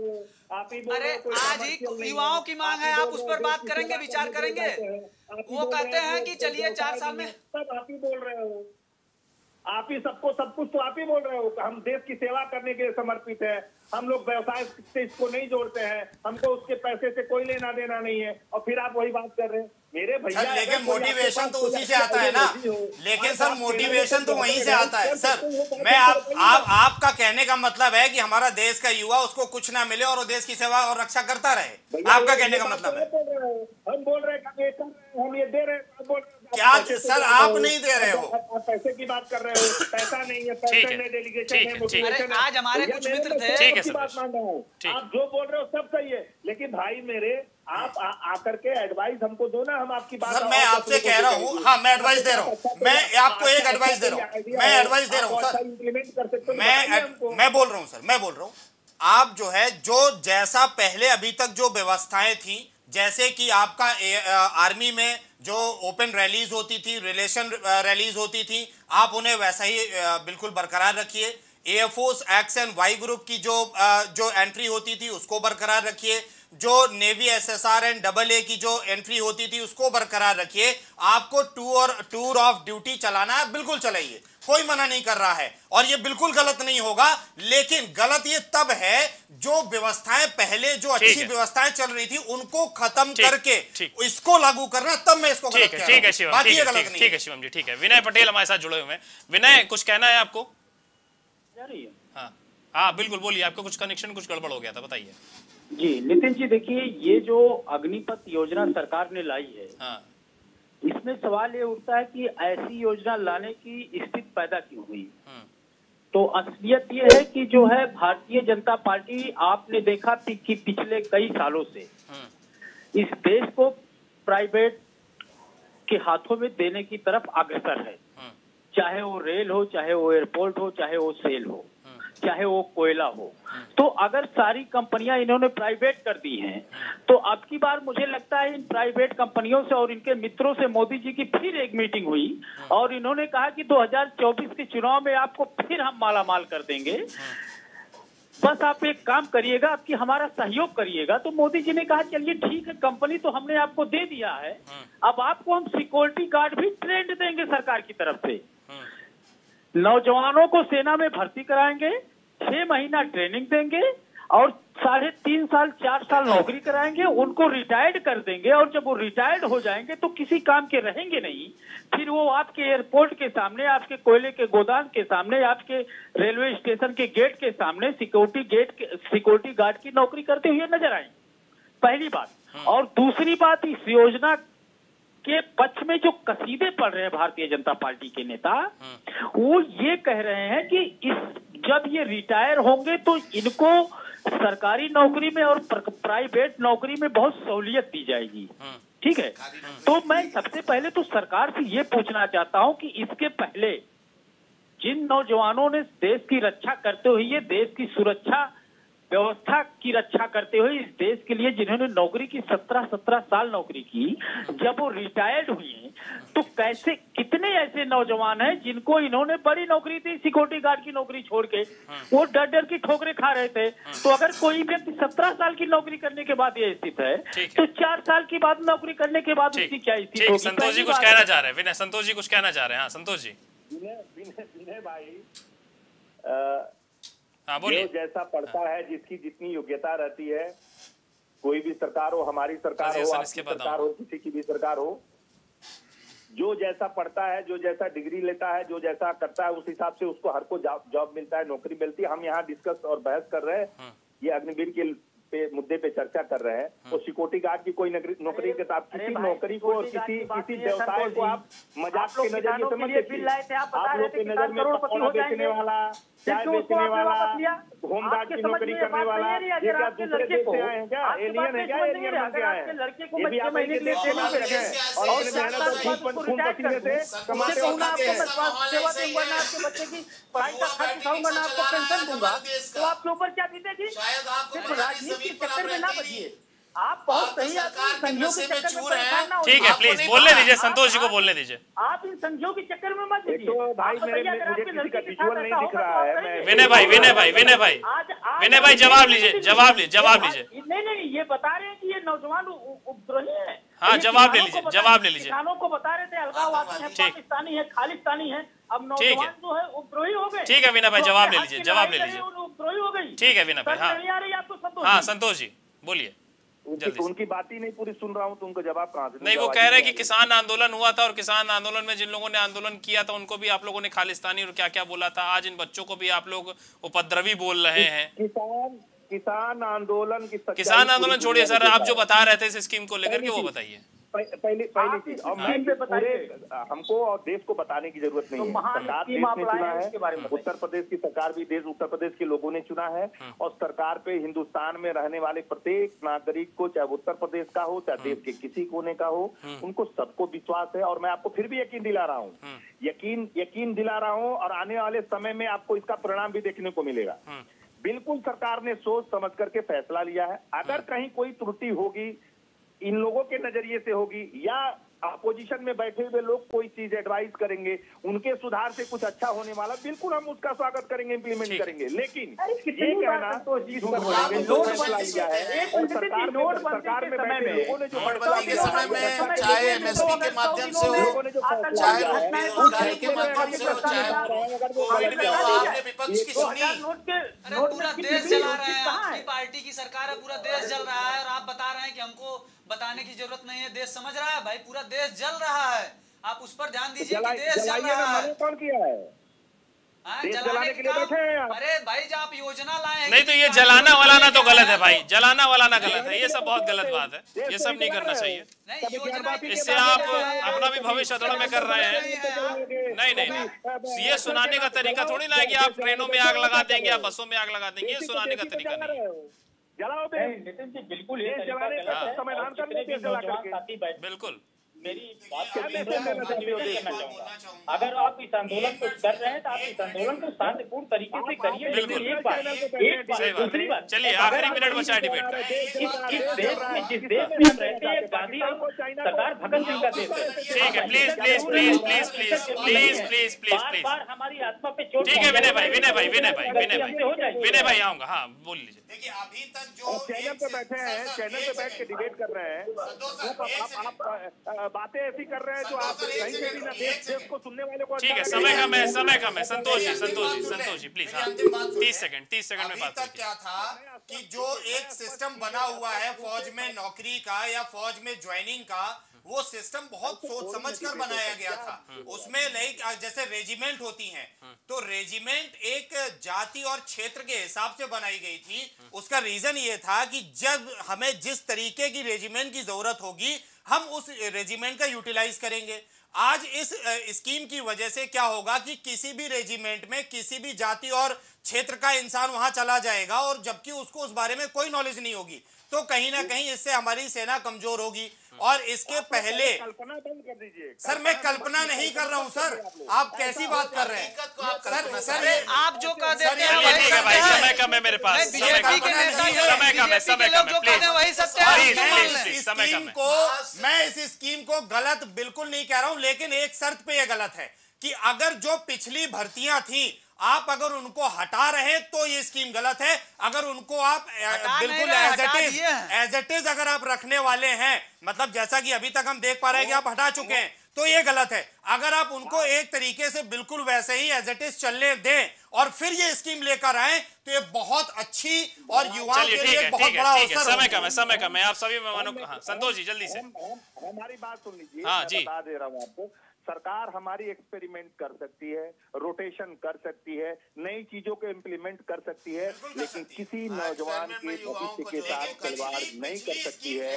अरे आज ही युवाओं की मांग है, आप उस पर बात करेंगे, विचार करेंगे। वो कहते हैं कि चलिए चार साल में, सब आप ही बोल रहे हो, आप ही सबको सब कुछ तो आप ही बोल रहे हो। हम देश की सेवा करने के लिए समर्पित है, हम लोग व्यवसाय से इसको नहीं जोड़ते हैं, हमको उसके पैसे से कोई लेना देना नहीं है, और फिर आप वही बात कर रहे हैं। मेरे भैया लेकिन मोटिवेशन तो उसी से आता है ना, लेकिन सर मोटिवेशन तो वहीं से आता है। सर मैं आप, आप आपका कहने का मतलब है कि हमारा देश का युवा उसको कुछ ना मिले और वो देश की सेवा और रक्षा करता रहे, आपका कहने का मतलब है। हम बोल रहे हैं हम ये दे रहे हैं, क्या सर आप नहीं दे रहे हो? आप पैसे की बात कर रहे हो, पैसा नहीं है, पैसे में डेलीगेशन है, मोटिवेशन है। आज हमारे कुछ मित्र थे, ठीक है, बात मान रहा हूँ, आप जो बोल रहे हो सब सही है, लेकिन भाई मेरे आप आकर के एडवाइस हमको दो ना, हम आपकी बात। सर मैं आपसे कह रहा हूँ, हाँ मैं एडवाइस दे रहा हूँ, मैं आपको एक एडवाइस दे रहा हूँ, मैं एडवाइस दे रहा हूँ सर, इम्प्लीमेंट कर सकते हो। मैं मैं बोल रहा हूँ सर, मैं बोल रहा हूँ आप जो है जो जैसा पहले अभी तक जो व्यवस्थाएं थी, जैसे कि आपका ए, आ, आर्मी में जो ओपन रैलीज होती थी, रिलेशन रैलीज होती थी, आप उन्हें वैसा ही आ, बिल्कुल बरकरार रखिए। Air force X and Y group की जो आ, जो एंट्री होती थी उसको बरकरार रखिए। जो navy SSR and double A की जो एंट्री होती थी उसको बरकरार रखिए। आपको टूर टूर ऑफ ड्यूटी चलाना है, बिल्कुल चलाइए, कोई मना नहीं कर रहा है, और ये बिल्कुल गलत नहीं होगा। लेकिन गलत ये तब है जो व्यवस्थाएं पहले जो अच्छी व्यवस्थाएं चल रही थी उनको खत्म करके इसको लागू करना, तब मैं इसको गलत कह रहा हूं। ठीक है शिवम, बाकी ये गलत नहीं। ठीक है शिवम जी, ठीक है। विनय पटेल हमारे साथ जुड़े हुए हैं। विनय कुछ कहना है आपको? हाँ हाँ बिल्कुल बोलिए, आपका कुछ कनेक्शन कुछ गड़बड़ हो गया था, बताइए। जी नितिन जी, देखिए ये जो अग्निपथ योजना सरकार ने लाई है, हाँ। इसमें सवाल ये उठता है कि ऐसी योजना लाने की स्थिति पैदा क्यों हुई। तो असलियत ये है कि जो है भारतीय जनता पार्टी, आपने देखा कि पिछले कई सालों से इस देश को प्राइवेट के हाथों में देने की तरफ अग्रसर है, चाहे वो रेल हो, चाहे वो एयरपोर्ट हो, चाहे वो सेल हो, चाहे वो कोयला हो। तो अगर सारी कंपनियां इन्होंने प्राइवेट कर दी हैं, तो अब की बार मुझे लगता है इन प्राइवेट कंपनियों से और इनके मित्रों से मोदी जी की फिर एक मीटिंग हुई और इन्होंने कहा कि दो हज़ार चौबीस के चुनाव में आपको फिर हम माला माल कर देंगे, बस आप एक काम करिएगा, आपकी हमारा सहयोग करिएगा। तो मोदी जी ने कहा चलिए ठीक है, कंपनी तो हमने आपको दे दिया है, अब आपको हम सिक्योरिटी गार्ड भी ट्रेंड देंगे सरकार की तरफ से, नौजवानों को सेना में भर्ती कराएंगे, छह महीना ट्रेनिंग देंगे और साढ़े तीन साल चार साल नौकरी कराएंगे, उनको रिटायर्ड कर देंगे, और जब वो रिटायर्ड हो जाएंगे तो किसी काम के रहेंगे नहीं, फिर वो आपके एयरपोर्ट के सामने, आपके कोयले के गोदाम के सामने, आपके रेलवे स्टेशन के गेट के सामने सिक्योरिटी गेट सिक्योरिटी गार्ड की नौकरी करते हुए नजर आए। पहली बात। और दूसरी बात, इस योजना के पक्ष में जो कसीदे पढ़ रहे हैं भारतीय जनता पार्टी के नेता, वो ये कह रहे हैं कि इस जब ये रिटायर होंगे तो इनको सरकारी नौकरी में और प्राइवेट नौकरी में बहुत सहूलियत दी जाएगी। ठीक है, तो मैं सबसे पहले तो सरकार से ये पूछना चाहता हूं कि इसके पहले जिन नौजवानों ने देश की रक्षा करते हुए, देश की सुरक्षा व्यवस्था की रक्षा करते हुए इस देश के लिए जिन्होंने नौकरी की सत्रह सत्रह साल नौकरी की, जब वो रिटायर्ड हुए तो कैसे कितने ऐसे नौजवान हैं जिनको इन्होंने बड़ी नौकरी थी, सिक्योरिटी गार्ड की नौकरी छोड़ के वो डर डर की ठोकरें खा रहे थे। तो अगर कोई व्यक्ति सत्रह साल की नौकरी करने के बाद ये स्थित है, तो चार साल की बाद नौकरी करने के बाद उसकी क्या स्थिति होगी? संतोष जी कुछ कहना चाह रहे हैं, विनय संतोष जी कुछ कहना चाह रहे हैं। हाँ संतोष जी। विनय भाई, हाँ बोलिए। जो जैसा पढ़ता है, जिसकी जितनी योग्यता रहती है, कोई भी सरकार हो, हमारी सरकार हो, आपकी सरकार हो, किसी की भी सरकार हो, जो जैसा पढ़ता है, जो जैसा डिग्री लेता है, जो जैसा करता है, उस हिसाब से उसको हर को जॉब मिलता है, नौकरी मिलती है। हम यहाँ डिस्कस और बहस कर रहे हैं, ये अग्निवीर के पे मुद्दे पे चर्चा कर रहे हैं। तो सिक्योरिटी गार्ड की कोई नौकरी के साथ किसी नौकरी को और किसी किसी व्यवसाय को आप मजाक के नजरिए से मत देखिए। आप लोग की नजर में पकौड़ा बेचने वाला, चाय बेचने वाला, होमगार्ड की नौकरी करने वाला, ये क्या दूसरे देश से आए हैं क्या? एलियन है क्या? एलियन बन के आए हैं? ये भी आप एक देश से नहीं हैं और अपने मेहनत और खून खून पसीने से कमाते हो खाते हैं। सेवा दूंगा ना, आपके बच्चे की पढ़ाई का खर्च उठाऊंगा ना, आपको पेंशन दूंगा, तो आपके ऊपर क्या बीतेगी? सिर्फ राजनीति के चक्कर में ना बचिए। आप बहुत सही संघियों के चक्कर में। ठीक है, प्लीज बोलने दीजिए, संतोष जी को बोलने दीजिए। आप इन संघियों के चक्कर में मत देखिए। तो भाई मेरे मुझे किसी का विजुअल नहीं दिख रहा है। विनय भाई, विनय भाई, विनय भाई, विनय भाई जवाब लीजिए, जवाब लीजिए, जवाब लीजिए। नहीं नहीं, ये बता रहे हैं कि ये नौजवान उपद्रवी है। हाँ जवाब ले लीजिए, जवाब ले लीजिए। किसानों को बता रहे थे अलगाववादी है, पाकिस्तानी है, खालिस्तानी है, अब नौजवान जो है उपद्रोही हो गए। ठीक है विनय भाई, जवाब ले लीजिए, जवाब ले लीजिए। उपद्रोही हो गई। ठीक है विनय भाई। हाँ नहीं आ रही आपको संतोष? हाँ संतोष जी बोलिए। उनकी बात ही नहीं पूरी सुन रहा हूँ, तो उनको जवाब कहाँ से? नहीं, वो कह रहे हैं कि किसान आंदोलन हुआ था और किसान आंदोलन में जिन लोगों ने आंदोलन किया था उनको भी आप लोगों ने खालिस्तानी और क्या क्या बोला था। आज इन बच्चों को भी आप लोग उपद्रवी बोल रहे हैं। किसान किसान आंदोलन की किसान आंदोलन छोड़िए सर, आप जो बता रहे थे इस स्कीम को लेकर के वो बताइए। पहली पहली चीज, और मैं पूरे हमको और देश को बताने की जरूरत नहीं है। सरकार देश ने चुना है, उत्तर प्रदेश की सरकार भी देश उत्तर प्रदेश के लोगों ने चुना है, और सरकार पे हिंदुस्तान में रहने वाले प्रत्येक नागरिक को, चाहे उत्तर प्रदेश का हो चाहे देश के किसी कोने का हो, उनको सबको विश्वास है। और मैं आपको फिर भी यकीन दिला रहा हूँ, यकीन यकीन दिला रहा हूँ, और आने वाले समय में आपको इसका परिणाम भी देखने को मिलेगा। बिल्कुल सरकार ने सोच समझ करके फैसला लिया है। अगर कहीं कोई त्रुटि होगी, इन लोगों के नजरिए से होगी, या अपोजिशन में बैठे हुए लोग कोई चीज एडवाइस करेंगे, उनके सुधार से कुछ अच्छा होने वाला, बिल्कुल हम उसका स्वागत करेंगे, इम्प्लीमेंट करेंगे। लेकिन ये कहना तो सरकार ने जो फैसला लिया है, और सरकार में सरकार में बैठे लोगों ने जो फैसला लिया है, चाहे एमएसपी के माध्यम से हो, चाहे बेरोजगारी के माध्यम से हो, चाहे कोविड में हो, आपने विपक्ष की सुनी। अरे पूरा देश जला रहा है, आपकी पार्टी की सरकार है, पूरा देश जल रहा है, और आप बता रहे हैं कि हमको बताने की जरूरत नहीं है, देश समझ रहा है। भाई पूरा देश जल रहा है, आप उस पर ध्यान दीजिए कि देश जल रहा है। कौन किया है? जलाने के काम? अरे भाई जब आप योजना लाए, नहीं तो ये जलाना वाला ना तो गलत है भाई, जलाना वाला ना गलत है, ये सब बहुत गलत बात है, ये सब नहीं करना चाहिए। इससे आप अपना भी भविष्य अधड़ा में कर रहे हैं। नहीं नहीं, ये सुनाने का तरीका थोड़ी ना है कि आप ट्रेनों में आग लगा देंगे या बसों में आग लगा देंगे, ये सुनाने का तरीका नहीं है। जलाओ दे नितिन जी, बिल्कुल ये जलाने का समाधान करने के जला करके बिल्कुल। मेरी बात को करना चाहूंगा, अगर आप इस आंदोलन को कर रहे हैं तो आप इस आंदोलन को शांतिपूर्ण तरीके से करिए। बिल्कुल एक बात एक बात दूसरी बात, चलिए आखिरी मिनट बचा डिबेट का। इस देश में जिस देश में हम रहते हैं, गांधी और सरदार भगत सिंह का देश है। ठीक है, please please please please please please please please please बार हमारी आत्मा पे चोट। ठीक है विनय भाई, विनय भाई, विनय भाई, विनय भाई, विनय भाई आऊंगा। हाँ बोल लीजिए। देखिए अभी तक जो चैनल पे बैठे हैं, चैनल पे बैठ के डिबेट कर रहे हैं, आप बातें ऐसी कर रहे हैं जो आप कहीं से भी ना देश को सुनने वाले को। ठीक है, समय कम है, समय कम है। संतोष जी, संतोष जी, संतोष जी प्लीज। हाँ तीस सेकंड, तीस सेकंड में बात। अभी तक क्या था कि जो एक सिस्टम बना हुआ है फौज में नौकरी का या फौज में ज्वाइनिंग का, वो सिस्टम बहुत सोच समझ कर बनाया गया था। उसमें लाइक जैसे रेजिमेंट होती हैं, तो रेजिमेंट एक जाति और क्षेत्र के हिसाब से बनाई गई थी। उसका रीजन ये था कि जब हमें जिस तरीके की रेजिमेंट की जरूरत होगी, हम उस रेजिमेंट का यूटिलाइज करेंगे। आज इस स्कीम की वजह से क्या होगा कि किसी भी रेजिमेंट में किसी भी जाति और क्षेत्र का इंसान वहां चला जाएगा और जबकि उसको उस बारे में कोई नॉलेज नहीं होगी, तो कहीं ना कहीं इससे हमारी सेना कमजोर होगी। और इसके पहले कल्पना बंद कर दीजिए सर, मैं कल्पना नहीं कर रहा हूं सर, आप कैसी बात कर रहे हैं सर? सर आप जो कह देते हैं वही सत्य है। समय कम है मेरे पास, बीजेपी के नेता समय कम है, समय कम है, प्लीज वही सत्य है। मैं इस स्कीम को मैं इस स्कीम को गलत बिल्कुल नहीं कह रहा हूं, लेकिन एक शर्त पे ये गलत है कि अगर जो पिछली भर्तियां थी आप अगर उनको हटा रहे हैं तो ये स्कीम गलत है। अगर उनको आप बिल्कुल as it is as it is अगर आप रखने वाले हैं, मतलब जैसा कि अभी तक हम देख पा रहे हैं कि आप हटा चुके हैं, तो ये गलत है। अगर आप उनको एक तरीके से बिल्कुल वैसे ही एज इट इज चलने दें और फिर ये स्कीम लेकर आए तो ये बहुत अच्छी और युवाओं के लिए बहुत बड़ा अवसर। समय कम है, समय कम है, आप सभी मेहमानों को, हाँ संतोष जी जल्दी से हमारी बात सुन लीजिए। हाँ जी, बता दे रहा हूँ आपको, सरकार हमारी एक्सपेरिमेंट कर सकती है, रोटेशन कर सकती है, नई चीजों को इम्प्लीमेंट कर सकती है, लेकिन किसी नौजवान के भविष्य के साथ खिलवाड़ नहीं कर सकती है।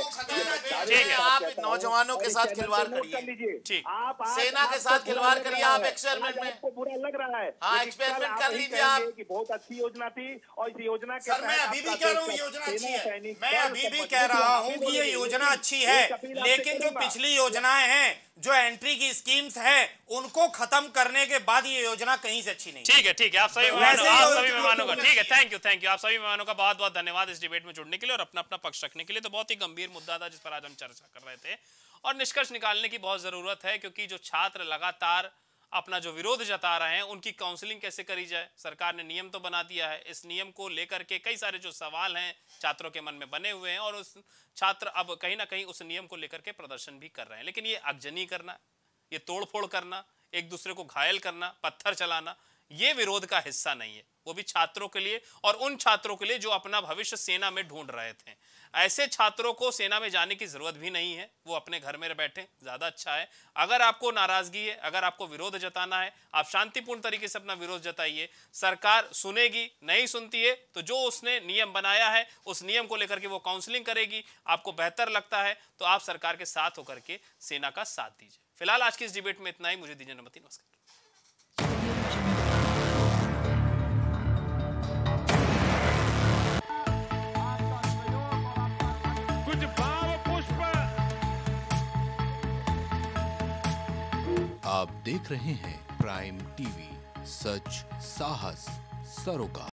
ठीक है, आप नौजवानों के साथ खिलवाड़ करिए, आप सेना के साथ खिलवाड़ करिए, आप एक्सपेरिमेंट में आपको बुरा लग रहा है, हाँ एक्सपेरिमेंट कर लीजिए आप। कि बहुत अच्छी योजना थी और इस योजना के सर मैं अभी भी कह रहा हूँ योजना अच्छी है, मैं अभी भी कह रहा हूँ कि ये योजना अच्छी है, लेकिन जो पिछली योजनाएं हैं, जो एंट्री की स्कीम्स है, उनको खत्म करने के बाद ये योजना कहीं से अच्छी नहीं। ठीक है, ठीक है, आप सभी मेहमानों आप सभी मेहमानों का ठीक है, थैंक यू थैंक यू आप सभी मेहमानों का बहुत बहुत धन्यवाद इस डिबेट में जुड़ने के लिए और अपना अपना पक्ष रखने के लिए। तो बहुत ही गंभीर मुद्दा था जिस पर आज हम चर्चा कर रहे थे और निष्कर्ष निकालने की बहुत जरूरत है, क्योंकि जो छात्र लगातार अपना जो विरोध जता रहे हैं उनकी काउंसलिंग कैसे करी जाए। सरकार ने नियम तो बना दिया है, इस नियम को लेकर के कई सारे जो सवाल हैं छात्रों के मन में बने हुए हैं और उस छात्र अब कहीं ना कहीं उस नियम को लेकर के प्रदर्शन भी कर रहे हैं। लेकिन ये आगजनी करना, ये तोड़फोड़ करना, एक दूसरे को घायल करना, पत्थर चलाना, ये विरोध का हिस्सा नहीं है, वो भी छात्रों के लिए और उन छात्रों के लिए जो अपना भविष्य सेना में ढूंढ रहे थे। ऐसे छात्रों को सेना में जाने की जरूरत भी नहीं है, वो अपने घर में बैठे ज्यादा अच्छा है। अगर आपको नाराजगी है, अगर आपको विरोध जताना है, आप शांतिपूर्ण तरीके से अपना विरोध जताइए, सरकार सुनेगी। नहीं सुनती है तो जो उसने नियम बनाया है उस नियम को लेकर के वो काउंसलिंग करेगी। आपको बेहतर लगता है तो आप सरकार के साथ होकर के सेना का साथ दीजिए। फिलहाल आज की इस डिबेट में इतना ही, मुझे दीजिए अनुमति, नमस्कार। आप देख रहे हैं प्राइम टीवी, सच साहस सरोकार।